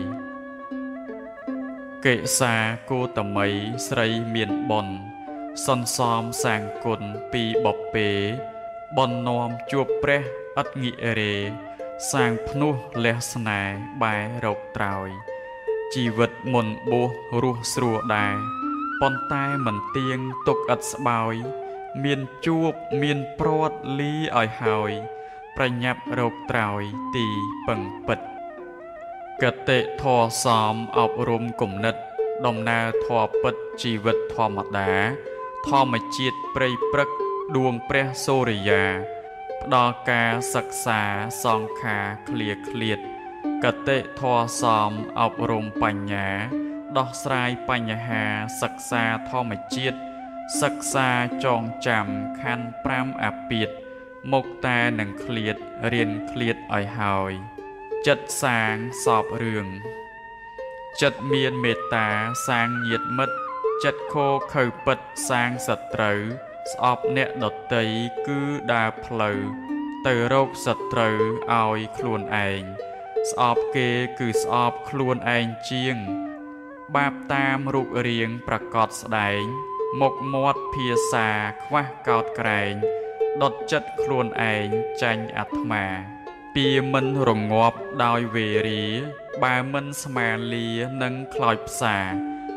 កេសាគោតមីស្រីមានបុណ្យសន្សំសាងគុណពីបពេបននាំជួបព្រះឥតងាករេសាងភ្នោះលះស្នេហ៍បែរកត្រើយជីវិតមុនបួសរស់ស្រួលដែរប៉ុន្តែមិនទៀងទុកឥតស្បើយមានជួបមានព្រាត់លីឲ្យហើយប្រញាប់រកត្រើយទីពឹងពិតកតិធរសំអប់រំគំនិតដំណើរធម៌ពិតជីវិតធម្មតាធម្មជាតិព្រៃព្រឹកដួងព្រះសូរិយាផ្ដល់ការសិក្សាសង្ខារឃ្លាឃ្លាតកតិធរសំអប់រំបញ្ញាដោះស្រាយបញ្ហាសិក្សាធម្មជាតិសិក្សាចងចាំខណ្ឌប្រាំអាពាធមុខតែនឹងឃ្លាតរៀនឃ្លាតឲ្យហើយចិត្តសាងសពរឿងចិត្តមានមេត្តាសាងញាតិមិត្តចិត្តខូខើពិតសាងសត្រូវស្អប់អ្នកដតីគឺដើរផ្លូវទៅរកសត្រូវឲ្យខ្លួនឯងស្អប់គេគឺស្អប់ខ្លួនឯងជាងបាបតាមរូបរាងប្រកបស្ដែងមុខមាត់ភាសាខ្វះកោតក្រែងដុតចិត្តខ្លួនឯងចាញ់អាត្មាពីមិនរងាប់ដោយវេរាបើមិនស្មាលានឹងខ្លោចផ្សា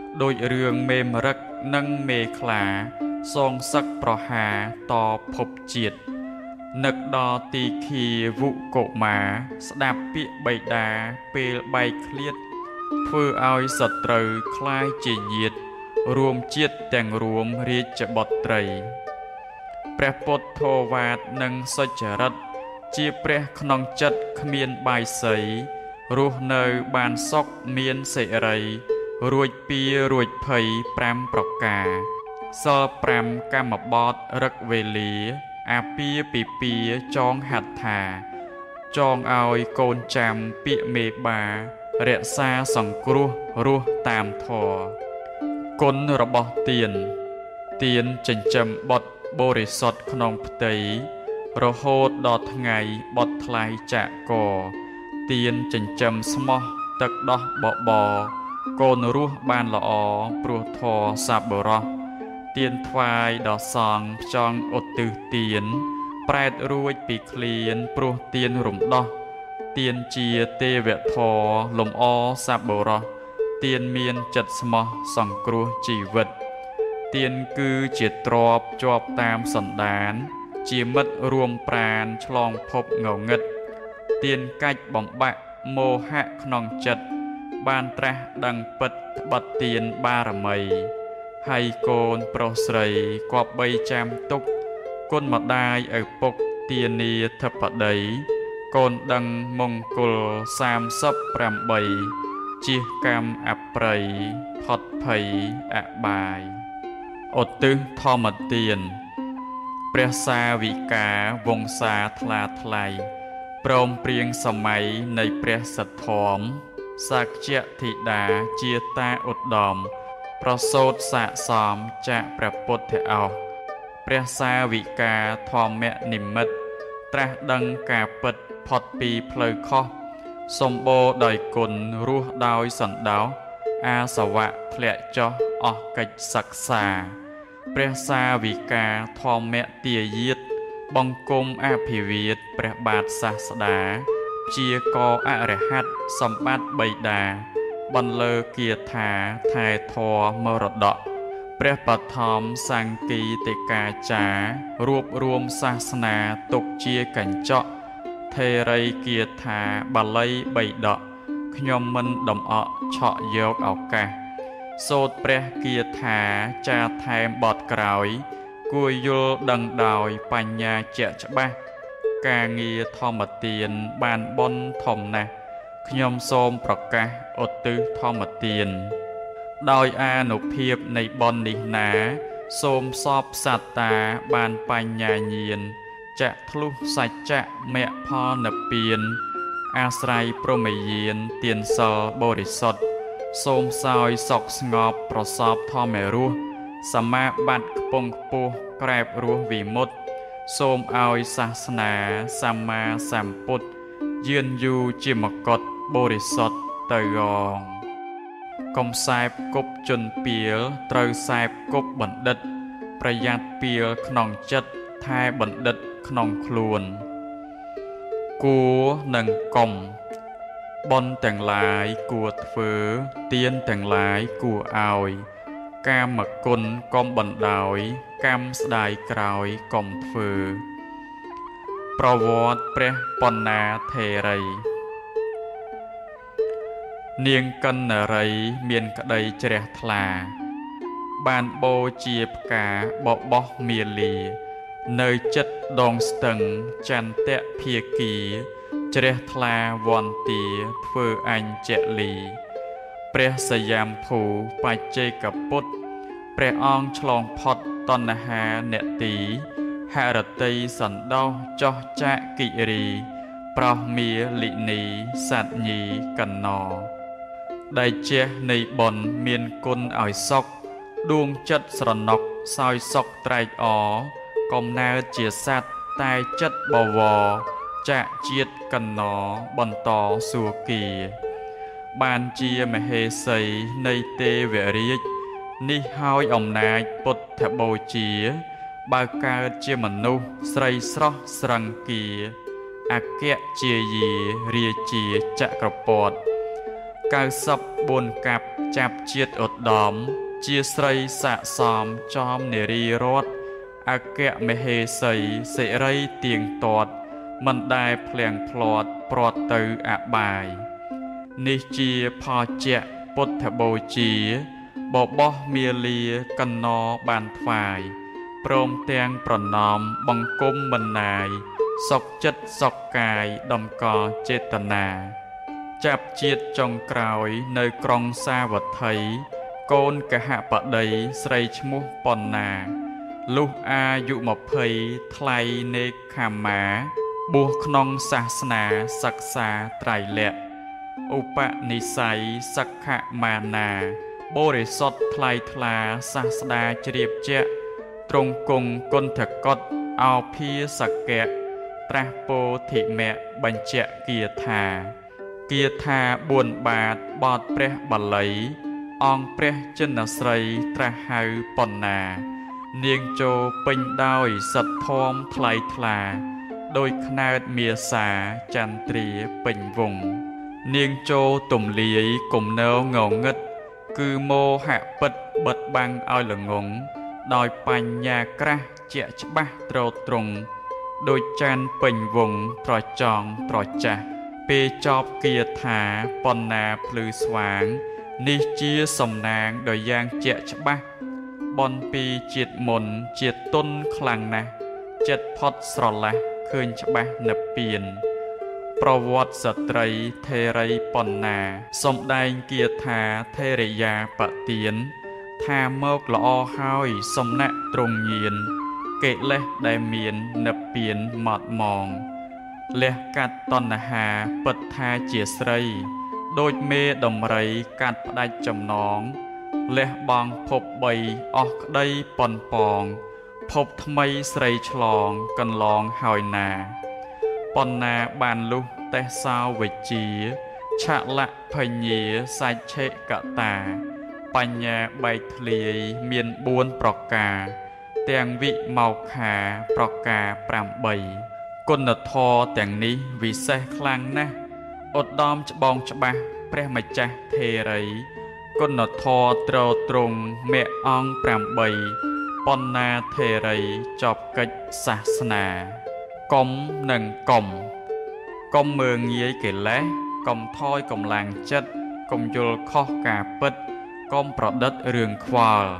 โดยเรื่องเมมรักนังเมคลาทรงสักประหาต่อพบจิตนึกดอตีขีวุโกมาสดับปิใบดาเปลใบเคลียดเพื่อเอาสัตรูคล้ายเจียดรวมจิตแต่งรวมเรียจะบทไตรพระพุทธโทวาทนังสัจรัตเจียพระขนองจัดขมีนใบใสรูเนยบานซอกเมียนเสไรรวยปีรวยเพยแปรมปรกกาซอแปรมกามบอดรักเวลีอาเปียปีเปียจองหัดถาจองเอาโกนจำเปียเมบาเรซาสังกรุรุตามทอกลระบอเตียนเตียนจันจำบดบริสดขนองปติระโหดดอดไงบดทลายจะก่อเตียนจันจำสมอตักดอกบอบอโกนรุบานละอปลัวทอซาบรอเตียนทวายดอกซองจองอดตือเตียนแปรดรวยปีเคลียนปลัวเตียนรุมดอเตียนเจียเตเวทอลมอซาบรอเตียนเมียนจัดสมอสังกรุจีวิตเตียนคือเจียตรอบจอบตามสันดานเจียมัดรวมปราณฉลองพบเงาเงิดเตียนกัดบ่มบะโมหะขนองจัดบานตระดังปัดบัดเตียนบารมัยให้โกนโปรสไรกอบใบแจมตุกก้นมาได้เอปกเตียนีทปะไดโกนดังมงกุลสามซับแปรมใบจีกรรมอับไพรพอดไผ่อบายอดตึทอมเตียนเปรสาวิกาวงศาทลาทลายโปรมเปรียงสมัยในเปรสัทธอมสักเจติดาเจียตาอุดดอมประโสดสะสอมจะประปุถเถเอาเปรสาวิกาทอมแมนิมิตตระดังกาปิดพอดปีเพลคอสมโบดอยกุลรูดาวสันดาวอาสวะเพลจอออกกิจศักษาเปรสาวิกาทอมแมเตียยีดบังกมอาภิวิตเปรบาทศาสดาเจียกออรหัตสมบัติใบดาบันเลอเกียรธาทายทอมรดกเปรปฐมสังกีติกาจารวบรวมศาสนาตกเจียกันเจาะเทไรเกียรธาบัลไลใบดอกขยมมันดมเอาเฉาะยกเอากะโสดเปรเกียรธาจาแทมบอดกรอยกุยยุลดังดอยปัญญาเจจบะกาเงียทอมเตียนบานบอนทอมนะขยมโสมประกาอดตึทอมเตียนดอยอาหนุเพียบในบอนนินาโสมสอบสัตตาบานปัญญาเยียนจะทลุสัจจะแม่พอนเปียนอาศัยโปรเมเยียนเตียนซอบริสดโสมซอยสอกสงบประสอบทอเมรุสมาบัดปงปูแกรบรัววิมุตโสมเอาศาสนาสัมมาสัมพุทธยืนอยู่จิมกตบริสดเตยองกอมสายกบจนเปียลเตยสายกบบันดิตประหยัดเปียลขนองจัดทายบันดิตขนองคลวนกัวหนังกอมบอนแต่งลายกัวเฟอเตียนแต่งลายกัวอายกามมกุลกอมบันดอยกามสดายกรอยกอมเฟอประวัติเปรปอนนาเทไรเนียงกันอะไรเมียนกระไดเจรทลาบานโบเจียบกาบอบบเมียลีเนยจัดดองสตึงจันเตะเพียกีเจรทลาวอนตีเฟออันเจลีเปรสยามผูไปเจกับปุตเปรอองฉลองพอดตอนนาหาเนตีฮารตีสันดาวจอจะกิรีปราเมียลินีสัตญีกันนอได้เจในบอนเมียนกุลอ่อยซอกดวงจัดสรนกซอยซอกไตรออกอมนาเจียสัตตายจัดบวจะเจียดกันนอบอนต่อสัวกีบานเจียมเฮใสในเตเวริยนิหายอมนาปุถทะโบเจียบากาเจียมนุสไรสระสรังกีอาเกะเจียยีเรียเจียจะกระปอดกาสับบนกับจับเจียดอดดอมเจียสไรสะสอมจอมเนรีรถอาแกะไม่เฮใส่เสไรเตียงตอดมันได้เพลียงพลอดปลอดตืออาบายนิจีพอเจปุถโบจีบอบอเมียลีกันนอบานฝ่ายโปรมเตียงปรนอมบังกุมบรรนายสกจัดสกกายดำกอเจตนาจับเจียดจงกรอยในกรองซาวัดไทยโกนกะหะปะใดใส่ชมุปอนนาลูกอายุมเพยไทยเนคขามมาบัวขนองศาสนาศักษาไตรเละอุปนิสัยสักขะมานาบริสดไทยทลาศาสดาเจียบเจตรงกงกนถกดเอาพีสักแกะตราโปธิแมะบัญเจเกียธาเกียธาบวนบาทบอดเปรบัลไหลองเปรจนสไรตราหาปอนนาเนียงโจปิงดาวสัตทอมไทยทลาโดยขนาดเมียสาจันตรีปิงวงเนียงโจตุ่มเลียกลมเนวเงาเงดคือโมหะปิดบัดบังเอาหลงงโดยปัญญากระเจฉบะตรตรงโดยจันปิงวงตรอจองตรอจะเปจอบเกียธาปอนนาพลือสว่างนิจีสมนางโดยยางเจฉบะบอนปีจิตมนจิตต้นคลังนะเจ็ดพอดสระละคืนฉบะนับเปลี่ยนประวัติสตรีเทไรปอนนาสมได้เกียรธาเทรยาปะเตียนทามกละอห้อยสมณะตรงเยียนเกะเละได้เมียนนับเปลี่ยนหมอดมองเละกัดตอนหาปัดทาเจียสไรโดยเมดมไรการปได้จำนองเละบางพบใบออกได้ปอนปองพบทำไมใส่ฉลองกันลองหอยนาปอนนาบานลุแต่สาวเวจีชะละพเยใส่เชกะตาปัญญาใบทะเลเมียนบวนปรอกกาเตียงวิเมาขาปรอกกาปรำใบกนทอแต่งนี้วิเศษคลังนะอดดอมจะบองจะบะแปรมาจะเทไรกนทอตรตรงแม่อองปรำใบปอนนาเทไรจอบกิจศาสนากอมหนึ่งกอมกอมเมืองเยี่ยเกล้กอมถ้อยกอมลางจัดกอมยุลข้อกาปิดกอมประดัดเรื่องควาล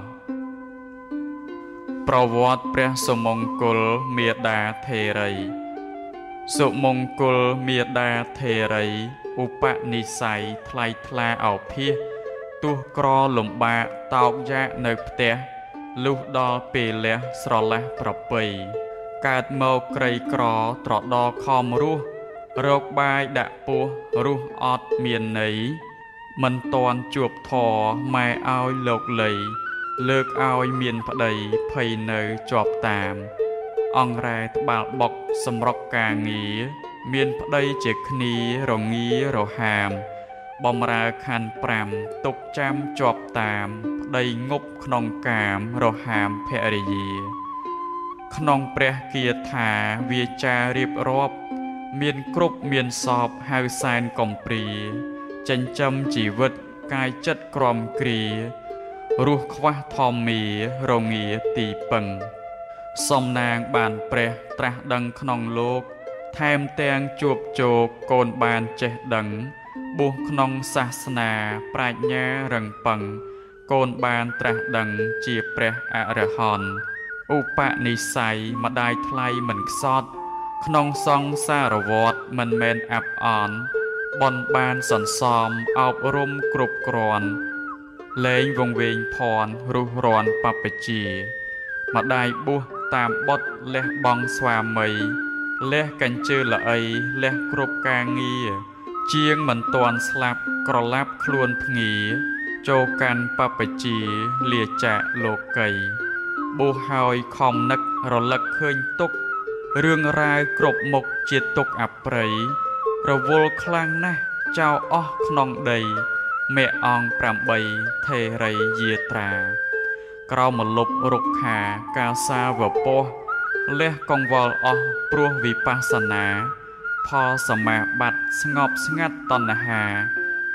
ประวัติพระสมงกุลเมียดาเทไรสุมงกุลเมียดาเทไรอุปนิสัยทลายทลาเอาเพียตัวกรอหลุมบาตอกยะในเตะลูกดอเปเลสรละประเปยกาดเมาไกรกรอตรอดอคอมรูโรคบายดะปูรูออดเมียนไหนมันตอนจวบทอไม่เอาโลกเลยเลิกเอาเมียนพดัยเพยเนยจอบตามองแรตบาลบอกสำรอกกางีเมียนพดัยเจกนีรองงีรอหามบอมราคันปรำตกจำจอบตามได้งบขนองกามรอหามเพริยีขนองเปรเกียรธาเวียจาเรียบรอบเมียนกรุบเมียนสอบหาวแซนกอมปรีจันจำจีวิตกายจัดกรอมกรีรูขวะทอมมีโรงเงียตีปังสมนางบานเปรตระดังขนองโลกแทมแตงจวบโจกโกนบานเจดังบุขนองศาสนาปราญญารังปังโกนบานตระดังเจียเปรอระหอนอุปนิสัยมาได้ทลายเหมือนซอดขนองซองซาระวอดมันเมนอับอ่อนบอนบานสันซอมเอารมกรุบกรอนเลงวงเวงพรรุรอนปปจีมาได้บุตามบดเละบองสวามัยเละกันเจอละไอเละกรุบกางีเจียงเหมือนตอนสลับกรลับคลวนพงีโจกันปปจีเลียจะโลกไกบูหอยคอมนักรลักเคยตุกเรื่องรายกรบมกเจตุกอับเปรยระวลคลังนะเจ้าอ้อขนองใดแม่อองปรำใบเทไรเยตรากราวมาลบรุกหากาซาวโปเละกองวอลอ้อปลัววิปัสสนาพอสมาบัดสงบสงัดตอนหา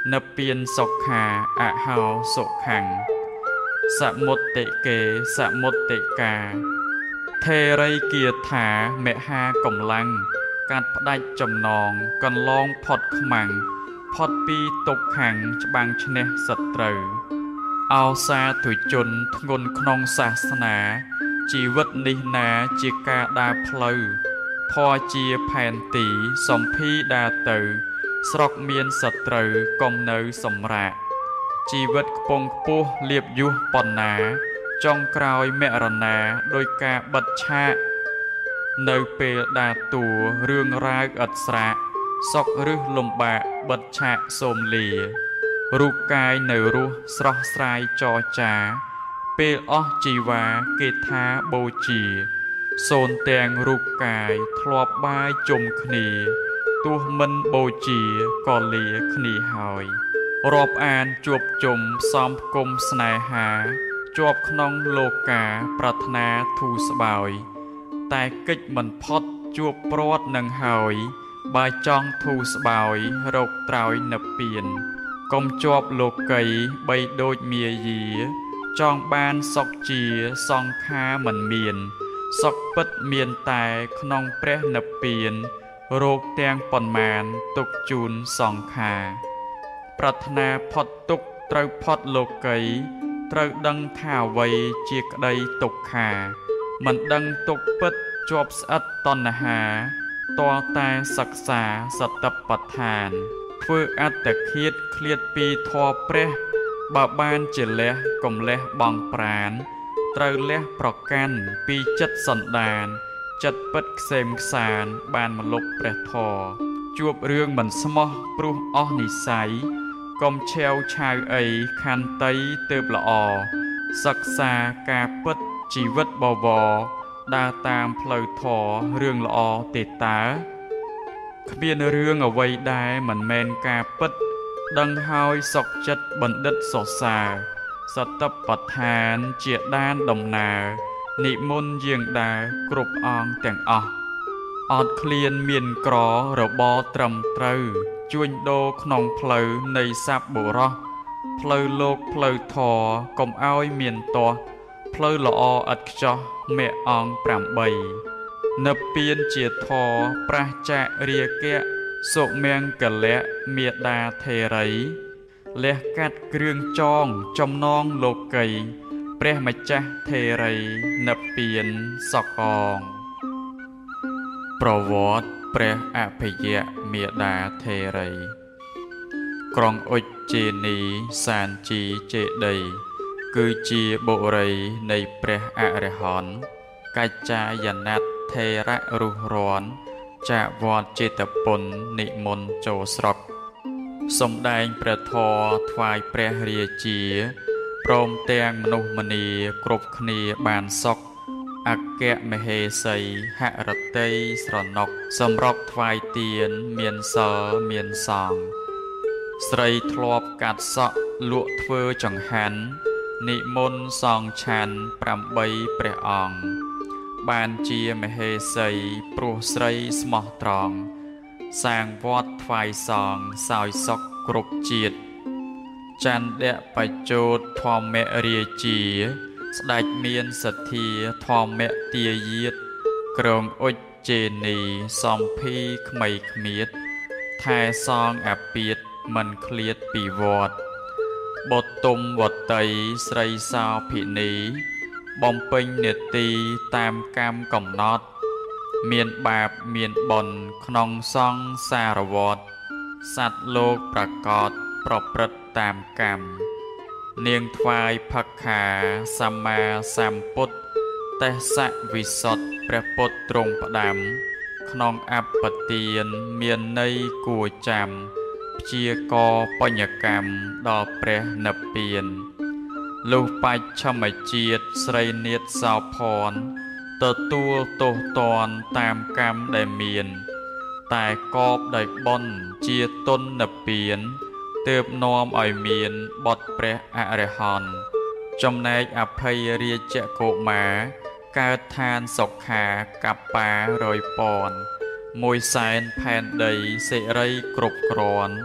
นเปียนสกขาอะหาสุขังสมุตเตเกสมุตเตกาเทไรเกียรถาเมหากำลังการพดัดจำนองกันลองพอดขมังพอดปีตกขังจะบางชนะสัตรูเอาซาถุยจนทงนขนองศาสนาชีวิตนินาจีกาดาพลยพอเจียแผ่นตีสมพีดาเตอสรกเมียนสัตรูกอมเนยสมระชีวิตปงปูเลียบยุปนนาจองกราวเมรนาโดยกาบัดชาเนยเปดาตัวเรื่องรายอัศระซอกรึลมบะบัดชาโสมเลียรูปกายเนรุสระสายจอจาเปลอจีวาเกธาโบจีโซนแตงรูปกายทลอบบายจมคณีตัวมันโบจีกอเลียคณีหอยรอบอ่านจวบจมซ้อมกลมสนายหาจวบขนองโลกาปรารถนาทูสบายแต่กิจมันพอดจวบปรอดนังหอยบายจองทูสบายรกตรายนับเปลี่ยนกลมจวบโลกยใบโดยเมียยีจองบานสอกจีซองคาเหมือนเมียนสอกปัดเมียนตายขนองเปรนับเปลี่ยนโรคแตงปอนมานตกจูนสองคาปรารถนาพอดตุกเตาพอดโลกยเตาดังท่าไวเจียกใดตกขามันดังตกปัดจวบสัดตอนหาตัวตายศักษาสัตปัฏฐานเพื่ออัตเคียดเคลียดปีทอเปรบาบานเจเลกลมเลบองปราณเตาเลปรกันปีจัดสันดานจัดปัดเสมสารบานมลบเปรทอจวบเรื่องมันสมอปรุออนิสัยกอมเชลชายเอ๋ยคันไตเติบละอศักษากาปัดชีวิตบวดาตามเพลยทอเรื่องละอเตตาขเบียนเรื่องเอาไว้ได้เหมือนแมนกาปัดดังหอยสกจัดบันดัดสอสาสัตปัฏฐานเจียด้านดำนานิมนต์เยียงดากรุบอองแต่งออออดเคลียนเมียนกรอระบอตรำเตรจวนโดขนองเพลยในซับบุรอเพลยโลกเพลยทอกลมอ้อยเมียนตัวเพลยละออัดจอเมอองปรำใบนเปียนเจียทอประจะเรียแกะโสเมียงกะและเมียดาเทไรและกัดเครื่องจองจำนองโลกไกเปรมจะเทไรนเปียนสกองประวัติเปรอภิยะเมียดาเทไรกรองอุจเจนีสานจีเจดีคือจีโบไรในเปรอริหอนกัจจายนัตเทระรุร้อนจะวอดเจตปนนิมนต์โจสรกสมแดงประทอทวายเปรเรียจีพรมเตียงมนุมณีกรบคณีบานซอกอักแกะมเหสัยหะรเตยสรนกสมรกทวายเตียนเมียนเสอเมียนสองสไรทลอบกัดสะลวเทอจังหันนิมนต์สองชันปรำใบเปรอองบานเจียมเหสัยปรุสไรสมอตรองสร้างวอดไฟสองสายซอกกรุบจีดจันเดะไปโจดทอมเมเรียจีสดายเมียนสัตทีทอมเมเตียยีดกรงอุจเจนีซอมพีขไมขมีดแทซองอปีดมันเคลียดปีวอดบทตุมวดไตสไรสาวผินีบอมเปิงเนตีตามกามก่อมนอดเมียนบาปเมียนบอนขนองซองสารวอดสัตว์โลกประกอบปรบปรดตามกรรมเนียงทวายพักขาสัมมาสัมพุทธแต่สะวิสดประปดตรงประดำขนองอัปปเตียนเมียนในกัวจำเจียกอปัญญกรรมดอเปรนเปียนลูกไปชมเจียดสไรเนียดสาวพรเตตัวโตตอนตามกรรมได้เมียนแต่กอบได้บอนเจียต้นนเปียนเติบนอมอ่อยเมียนบดเปรอริหอนจำในอภัยเรียเจโกมาการทานศกขากับปาโรยปอนมวยแสนแผ่นใดเสรีกรบกรอน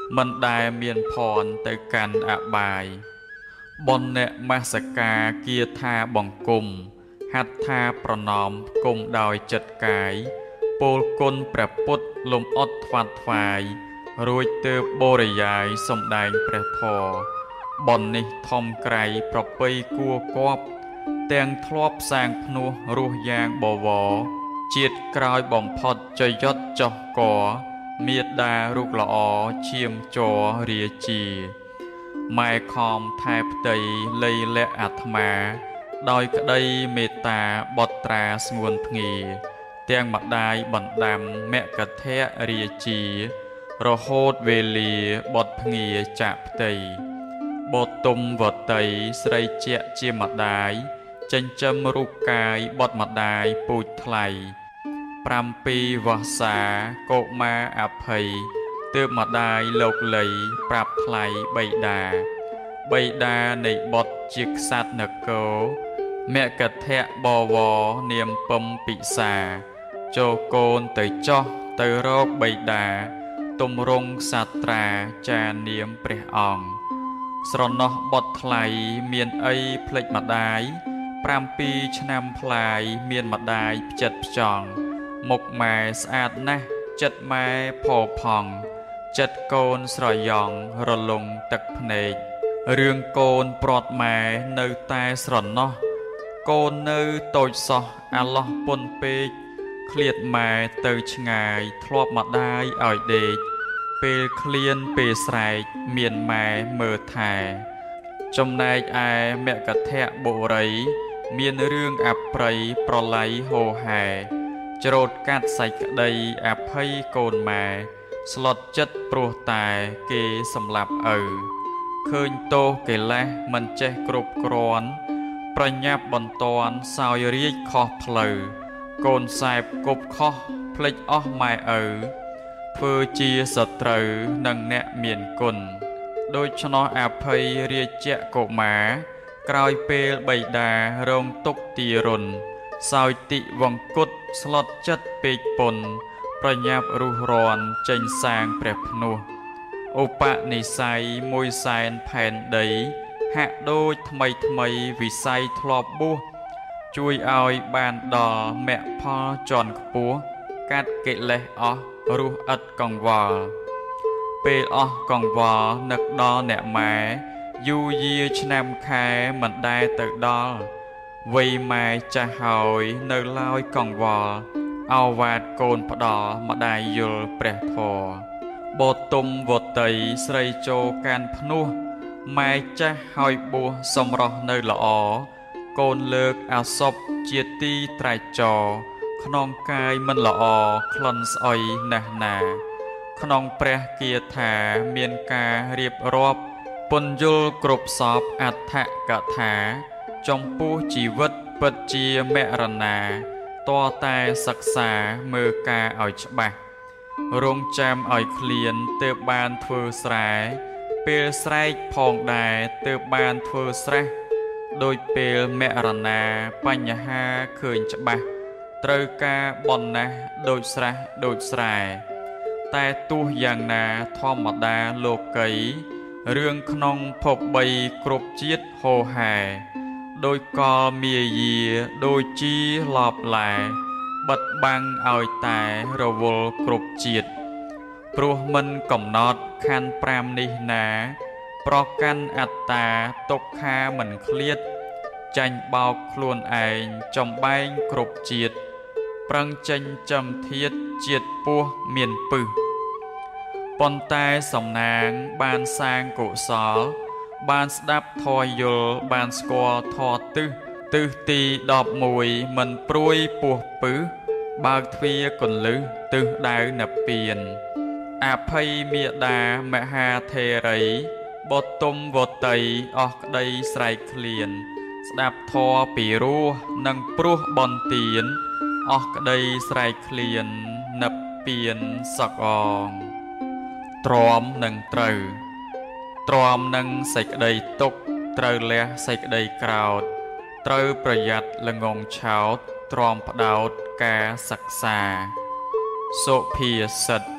មិនដែលមានផនទៅកាន់អបាយបនអ្នកមសកាគាថាបង្គំហត្ថាប្រណមគុំដោយចិត្តកាយពោលគុណព្រះពុទ្ធលំអត់ថ្វាត់ថ្វាយរួចទើបបរិយាយសំដែងព្រះធម៌បននេះធំក្រៃប្រពៃគួរគប់ទាំងធ្លាប់សាងភ្នោះរស់យ៉ាងបវរជាតិក្រោយបំផុតចយុតចោះកមេដារុកល្អឈាមចររាជាម៉ែខំថែផ្ទៃលៃលាក់អាត្មាដោយក្តីមេត្តាបតត្រាស្ងួនភ្ងាទាំងម្ដាយបណ្ដាំមគ្គធៈរាជារហូតវេលាបតភ្ងាចាក់ផ្ទៃបតុមវតីស្រីជាជាម្ដាយចិញ្ចឹមរូបកាយបតម្ដាយពូជថ្លៃប្រាំពីរវស្សាកុមារអភ័យទើបម្ដាយលោកលីប្រាប់ថ្លៃបិតាបិតានៃបុត្រជាក្សត្រនគរមគ្គធៈបវរនាមពំពិសាចូលកូនទៅចោះទៅរកបិតាទំរងសាត្រាចានាមព្រះអង្គស្រណោះបុត្រថ្លៃមានអីភ្លេចម្ដាយប្រាំពីរឆ្នាំផ្លាយមានម្ដាយផ្ចិតផ្ចង់មុខម៉ែស្អាតណាស់ចិត្តម៉ែផោផង់ចិត្តកូនស្រយ៉ង់រលងទឹកភ្នែករឿងកូនព្រាត់ម៉ែនៅតែស្រណោះកូននៅតូចសោះអាឡោះពុនពេកឃ្លាតម៉ែទៅឆ្ងាយធ្លាប់ម្ដាយឲ្យដេកពេលឃ្លានពេលស្រែកមានម៉ែមើលថែចំណែកឯមគ្គធៈបុរីមានរឿងអប្រិយប្រឡ័យហូហែច្រូតកាត់សាច់ក្តីអភ័យកូនម៉ែស្លុតចិត្តព្រោះតែគេសម្លាប់ឪឃើញទោសកិលេសមិនចេះគ្រប់គ្រាន់ប្រញាប់បន្ទាន់សោយរាជខុសផ្លូវកូនសែបគប់ខុសភ្លេចអស់ម៉ែឪធ្វើជាសត្រូវនឹងអ្នកមានគុណដូច្នោះអភ័យរាជកុមារក្រោយពេលបិតារងទុក្ខទារុណសោយតិវង្គតស្លុតចិត្តពេកពុនប្រញាប់រុះរាន់ចេញសាងព្រះភ្នោះឧបនិស្ស័យមួយសែនផែនដីហាក់ដូចថ្មីថ្មីវិស័យធ្លាប់បួសជួយឲ្យបានដល់មគ្គផលជាន់ខ្ពស់កាត់កិលេសអស់រស់ឥតកង្វល់ពេលអស់កង្វល់នឹកដល់អ្នកម៉ែយូរយាឆ្នាំខែមិនដែលទៅដល់វ័យម៉ែចាស់ហើយនៅឡើយកង្វល់អោវាទកូនផ្ដល់ម្ដាយយល់ព្រះធម៌បតុមវតីស្រីចូលកាន់ភ្នោះម៉ែចាស់ហើយបួសសម្រស់នៅល្អកូនលើកអាសពជាទីត្រែកចរក្នុងកាយមិនល្អក្លិនស្អុយណាស់ណាក្នុងព្រះគាថាមានការរៀបរាប់ពន្យល់គ្រប់សពអដ្ឋកថាចំពោះជីវិតពិតជាមរណាតតែសិក្សាមើលការឲ្យច្បាស់រងចាំឲ្យឃ្លានទើបបានធ្វើស្រែពេលស្រែកផងដែរទើបបានធ្វើស្រះដោយពេលមរណាបញ្ហាឃើញច្បាស់ត្រូវការបន់ណាស់ដូចស្រះដូចស្រែតែទោះយ៉ាងណាធម្មតាលោកីរឿងក្នុងភពបីគ្រប់ជាតិហូហែដោយកលមាយាដូចជាឡប់ឡែបិទបាំងឲ្យតែរវល់គ្រប់ជាតិព្រោះមិនកំណត់ខណ្ឌប្រាំនេះណាប្រកាន់អត្តាទុក្ខាមិនឃ្លាតចាញ់បោកខ្លួនឯងចំបែងគ្រប់ជាតិប្រឹងចេញចំធាតជាតិពោះមានពឹសប៉ុន្តែសំណាងបានសាងកុសលបានស្ដាប់ធម៌យល់បានស្គាល់ធម៌ទិសទិសទីដប់មួយមិនព្រួយពោះពឹសបើកទ្វារកន្លឹះទិសដៅនិព្វានអភ័យមេដាមហាធេរីបតុមវតីអស់ក្តីស្រែកឃ្លានស្ដាប់ធម៌ពីរោះនិងព្រោះបនទានអស់ក្តីស្រែកឃ្លាននិព្វានសកអងទ្រាំនឹងត្រូវទ្រាំនឹងសេចក្តីទុក្ខត្រូវលះសេចក្តីក្រោធត្រូវប្រយ័ត្នល្ងងឆោតទ្រាំផ្ដោតការសិក្សាសុភាសិត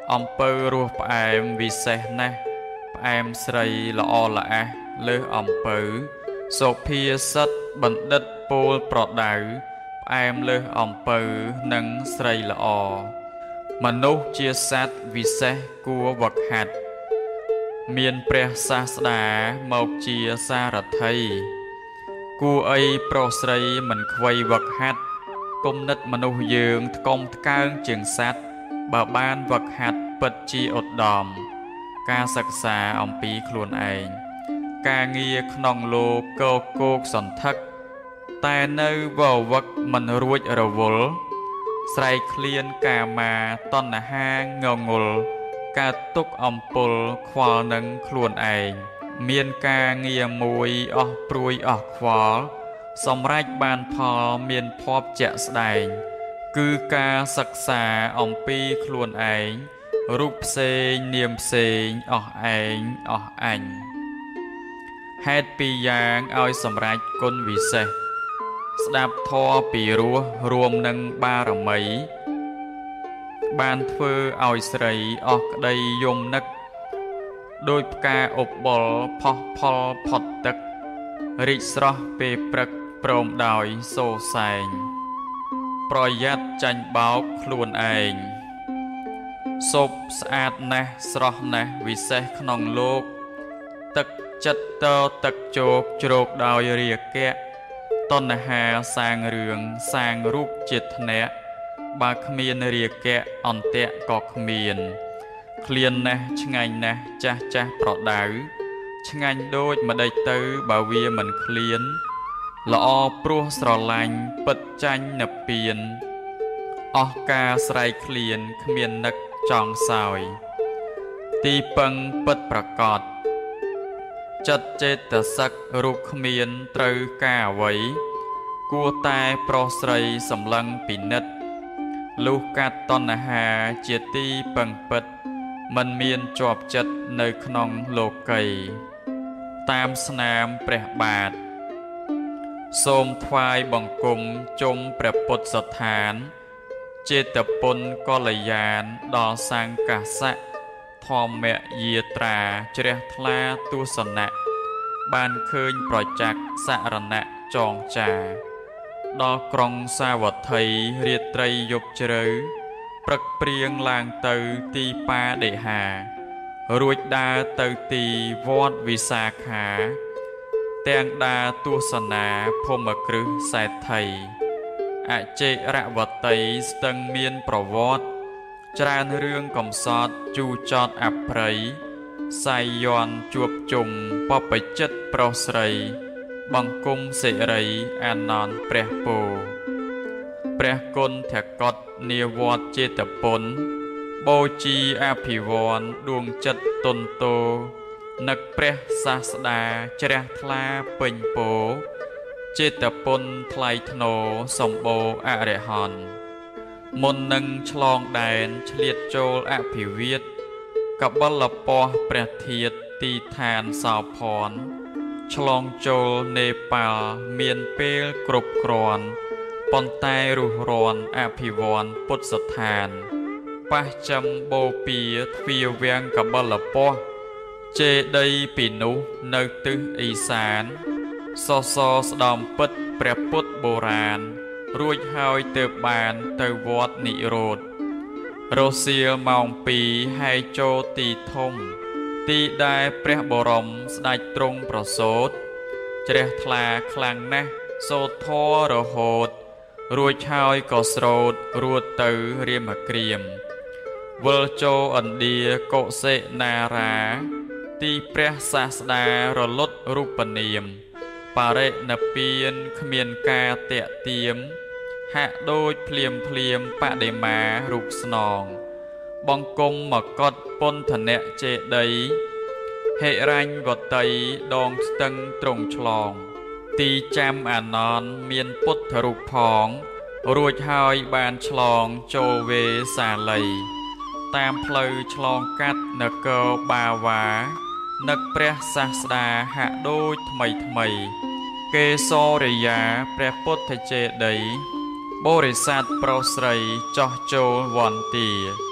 អំពើរស់ផ្អែមវិសេសណាស់ផ្អែមស្រីល្អល្អះលើសអំពើសុភាសិតបណ្ឌិតពោលប្រដៅផ្អែមលើសអំពើនិងស្រីល្អមនុស្សជាសត្វវិសេសគួរវឹកហាត់មានព្រះសាស្តាមកជាសារថីគួរអីប្រុសស្រីមិនខ្វៃវឹកហាត់គំនិតមនុស្សយើងថ្កុំថ្កើងជាងសត្វបើបានវឹកហាត់ពិតជាឧត្តមការសិក្សាអំពីខ្លួនឯងការងារក្នុងលោកកោគោកសន្ធឹកតែនៅវវឹកមិនរួចរវល់ស្រែកឃ្លានកាមាតណ្ហាងងុលកើតទុកអំពុលខ្វល់នឹងខ្លួនឯងមានការងារមួយអស់ព្រួយអស់ខ្វល់សម្រេចបានផលមានភ័ព្វជាក់ស្ដែងគឺការសិក្សាអំពីខ្លួនឯងរូបផ្សេងនាមផ្សេងអស់ឯងអស់អញហេតុពីរយ៉ាងឲ្យសម្រេចគុណវិសេសស្ដាប់ធម៌ពីរោះរួមនឹងបារមីបានធ្វើឲ្យស្រីអស់ក្តីយំនឹកដោយផ្កាឧបលផុសផលផុតទឹករីកស្រស់ពេលព្រឹកព្រមដោយសូសែងប្រយ័ត្នចាញ់បោកខ្លួនឯងសុបស្អាតណាស់ស្រស់ណាស់វិសេសក្នុងលោកទឹកចិត្តតទឹកជោកជ្រោកដោយរាគៈតណ្ហាសាងរឿងសាងរូបជាធ្នាក់បើគ្មានរាគៈអន្តៈក៏គ្មានឃ្លានណាស់ឆ្ងាញ់ណាស់ចាស់ចាស់ប្រដៅឆ្ងាញ់ដូចម្ដេចទៅបើវាមិនឃ្លានល្អព្រោះស្រឡាញ់ពិតចាញ់និព្វានអស់ការស្រែកឃ្លានគ្មាននឹកចង់សោយទីពឹងពិតប្រកបចិត្តចេតសិករូបគ្មានត្រូវការអ្វីគួរតែប្រុសស្រីសម្លឹងពិនិត្យលុះកាត់តណ្ហាជាទីពឹងពិតមិនមានជាប់ចិត្តនៅក្នុងលោកីតាមស្នាមព្រះបាទសូមថ្វាយបង្គំជុំព្រះពុទ្ធស្ថានចេតពុនកល្យានដល់សង្កាសៈធម្មយាត្រាជ្រះថ្លាទស្សនៈបានឃើញប្រจักษ์សរណៈចងចាដល់ក្រុងសាវត្ថីរាត្រីយប់ជ្រៅព្រឹកព្រៀងឡើងទៅទីបាដេហារួចដើរទៅទីវត្តវិសាខាទាំងដើរទស្សនាភូមិគ្រឹះសេដ្ឋីអចេរវតីស្ទឹងមានប្រវត្តិច្រើនរឿងកំសត់ជូចត់អប្រិយសាយយន់ជួបជុំបបជិតប្រុសស្រីបង្គំសិរីអានន្ទព្រះពរព្រះគុណធកតនាវត្តចេតពុនបូជាអភិវ័នដួងចិត្តទុនតោនឹកព្រះសាស្តាជ្រះថ្លាពេញពោចេតពុនថ្លៃធ្នូសម្បូរអរិហន្តមុននឹងឆ្លងដែនឆ្លៀតចូលអភិវាទកបលពស់ព្រះធាតុទីឋានសោភ័ណ្ឌឆ្លងចូលនេប៉ាល់មានពេលគ្រប់គ្រាន់ប៉ុន្តែរុះរាន់អភិវ័នពុទ្ធស្ថានប៉ះចំបូព៌ាទ្វារវាំងកបលពស់ចេដីពីនោះនៅទិសឦសានសសរស្ដំពិតព្រះពុទ្ធបុរាណរួចហើយទើបបានទៅវត្តនិរោធរសៀលម៉ោងពីរហើយចូលទីធំទីដែលព្រះបរមស្ដេចទ្រង់ប្រសូតជ្រះថ្លាខ្លាំងណាស់សូត្រធម៌រហូតរួចហើយក៏ស្រោតរួតទៅរាមក្រៀមវិលចូលឥណ្ឌាកុសិនារាទីព្រះសាស្តារលត់រូបនាមបរិណព្វានគ្មានការតាក់ទាមហាក់ដូចភ្លាមភ្លាមបដិមារូបស្នងបង្គំមកុដពន្ធនៈចេតីហិរញ្ញវតីដងស្ទឹងត្រង់ឆ្លងទីចាំអានន្ទមានពុទ្ធរូបផងរួចហើយបានឆ្លងចូលវេសាលីតាមផ្លូវឆ្លងកាត់នគរបាវានឹកព្រះសាស្តាហាក់ដូចថ្មីថ្មីកេសរិយាព្រះពុទ្ធចេតីបរិស័ទប្រុសស្រីចោះចូលវន្ទាព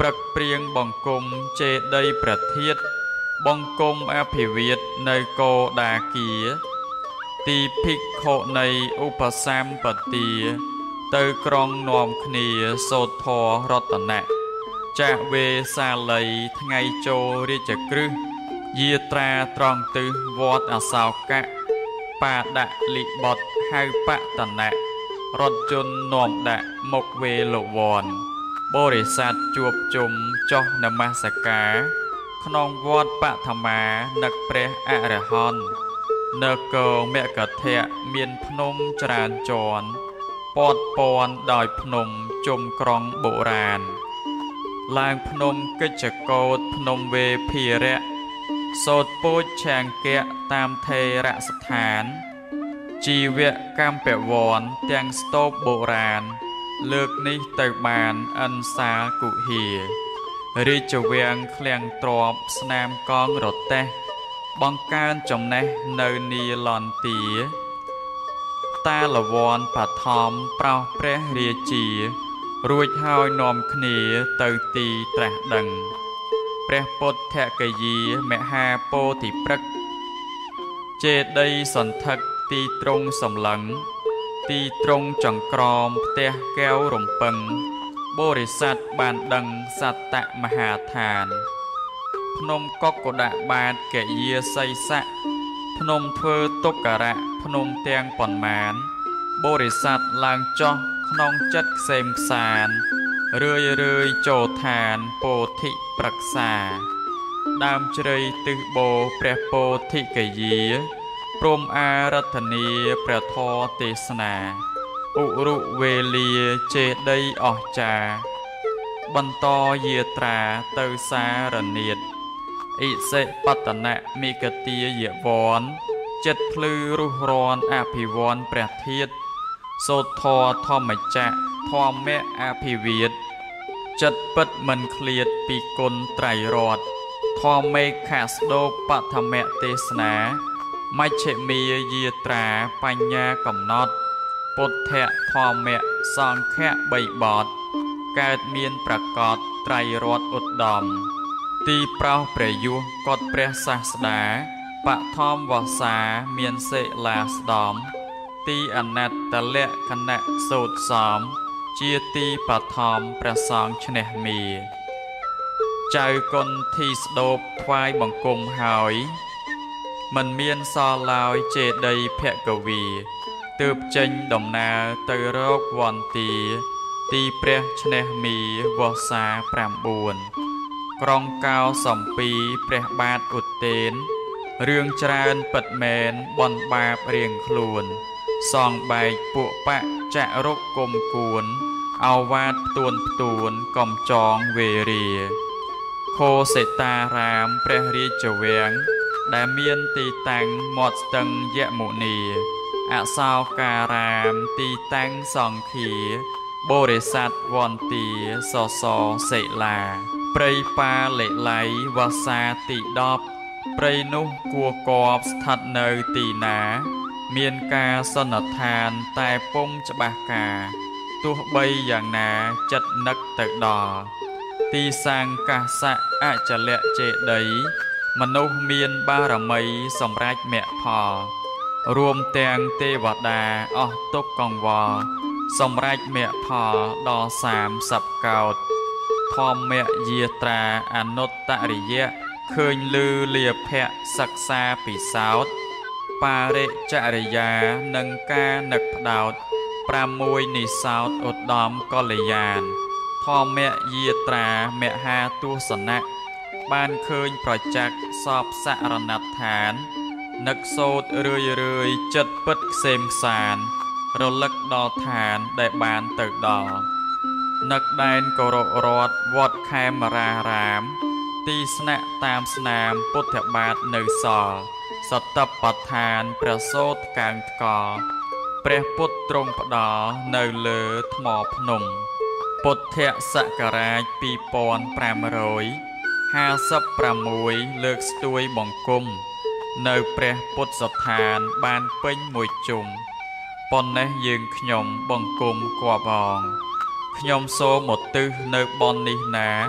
ព្រឹកព្រៀងបង្គំចេតីប្រធាតបង្គំអភិវិតនៅកោដាគាទីភិក្ខុនៃឧបសម្បទាទៅក្រុងនាំគ្នាសូត្រធម៌រតនៈចាក់វេសាលីថ្ងៃចូលរាជក្រឹសយាត្រាត្រង់ទិសវត្តអសោកៈបាដាក់លិបុតហៅបតនៈរថយន្តនាំដាក់មកវេលវ័នបរិស័ទជួបជុំចុះនមស្ការក្នុងវត្តបឋមានឹកព្រះអរហន្តនៅកោមគធៈមានភ្នំច្រើនជាន់ព័ទ្ធព័ន្ធដោយភ្នំជុំក្រុងបុរាណឡើងភ្នំកិច្ចកោតភ្នំវេភិរៈសូត្រពោចឆាងកៈតាមថេរស្ថានជីវកម្មពវ័នទាំងស្ទប់បុរាណលើកនេះទៅបានអិនសាគុហារាជវាំងឃ្លាំងទ្របស្នាមកងរតេះបង្កើនចំណេះនៅនីឡន្ទាតាលវ័នបឋមប្រោសព្រះរាជារួចហើយនាំគ្នាទៅទីត្រាស់ដឹងព្រះពុទ្ធកយាមហាពោធិព្រឹក្សចេតីសន្ធឹកទីត្រង់សម្លឹងទីត្រង់ចង្ក្រមផ្ទះកែវរំពឹងបរិស័ទបានដឹងសត្តមហាឋានភ្នំកុកកដបាតកយាសីស័កភ្នំធ្វើទុក្ករៈភ្នំទាំងប៉ុន្មានបរិស័ទឡើងចុះក្នុងចិត្តខ្សែមខ្សានរឿយរឿយចូលឋានពោធិប្រឹក្សាដើមជ្រៃទិសបោព្រះពោធិកយាព្រមអារតនីព្រះធរទេសនាឧរុវេលាចេតីអស្ចារបន្តយាត្រាទៅសារនាតអិសិបតនៈមិគទាយវ័នចិត្តភ្លឺរុះរាន់អភិវ័នព្រះធាតុសូត្រធរធម្មចក្រធម្មៈអភិវិតចិត្តពិតមិនឃ្លាតពីគុណត្រៃរតន៍ធម្មេខស្ដោបឋមទេសនាមជ្ឈិមាយាត្រាបញ្ញាកំណត់ពុទ្ធៈធម្មៈសង្ឃៈបីបទកើតមានប្រកបត្រៃរតន៍ឧត្តមទីប្រោសព្រះយុះកត់ព្រះសាស្តាបឋមវស្សាមានសិលាស្ដំទីអនត្តលក្ខណៈសូត្រសមជាទីបឋមព្រះសង្ឃឈ្នះមាចៅគុណធីស្ដោបថ្វាយបង្គំហើយមិនមានសល់ឡើយចេតីភគវីទើបចេញដំណើរទៅរកវន្ទាទីព្រះឈ្នះមាវស្សាប្រាំបួនក្រុងកោសំពីព្រះបាទឧទ្ទេនរឿងច្រើនពិតមែនបនបាបរៀងខ្លួនសងបែកពួកបច្ចៈរុកគុំគួនអវាទផ្ទួនផ្ទួនកំចងវេរាខោសេតារាមព្រះរាជវាំងដែលមានទីតាំងមាត់ស្ទឹងយមុនីអសោការាមទីតាំងសង្ឃាបរិស័ទវន្ទាសសសិលាព្រៃប៉ាលិលៃវស្សាទីដប់ព្រៃនោះគួកបស្ថិតនៅទីណាមានការសន្និដ្ឋានតែពុំច្បាស់ការទោះបីយ៉ាងណាចិត្តនឹកទៅដល់ទីសាងកាសៈអចលៈចេតីមនុស្សមានបារមីសម្រេចមគ្គផលរួមទាំងទេវតាអស់ទុក្ខកង្វល់សម្រេចមគ្គផលដល់សាមសិបកោដធម្មយាត្រាអនុត្តរិយៈឃើញឮលាភៈសិក្សាពិសោធន៍បរិចរិយានិងការនឹកផ្ដោតប្រាំមួយនិសោតឧត្តមកល្យានធម្មយាត្រាមហាទស្សនៈបានឃើញប្រจักษ์សពសរណដ្ឋាននឹកសូត្ររឿយរឿយចិត្តពិតខ្សែមខ្សានរលឹកដល់ឋានដែលបានទៅដល់នឹកដែនគោរពរតវត្តខេមរារាមទីស្នាក់តាមស្នាមពុទ្ធបាទនៅសល់សតបដ្ឋានព្រះសូត្រកាងថ្កល់ព្រះពុទ្ធទ្រង់ផ្ដល់នៅលើថ្មភ្នំពុទ្ធសករាជពីរពាន់ប្រាំរយហាសិបប្រាំមួយលើកស្ទួយបង្គំនៅព្រះពុទ្ធស្ថានបានពេញមួយជុំប៉ុណ្ណេះយើងខ្ញុំបង្គំគប់អងខ្ញុំសូមឧទ្ទិសនៅបននេះណា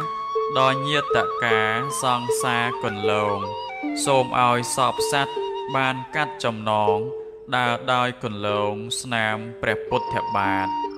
ដោយញាតកាសង្សារកន្លងសូមឲ្យសពសត្វបានកាត់ចំណងដើរដោយកន្លងស្នាមព្រះពុទ្ធបាទ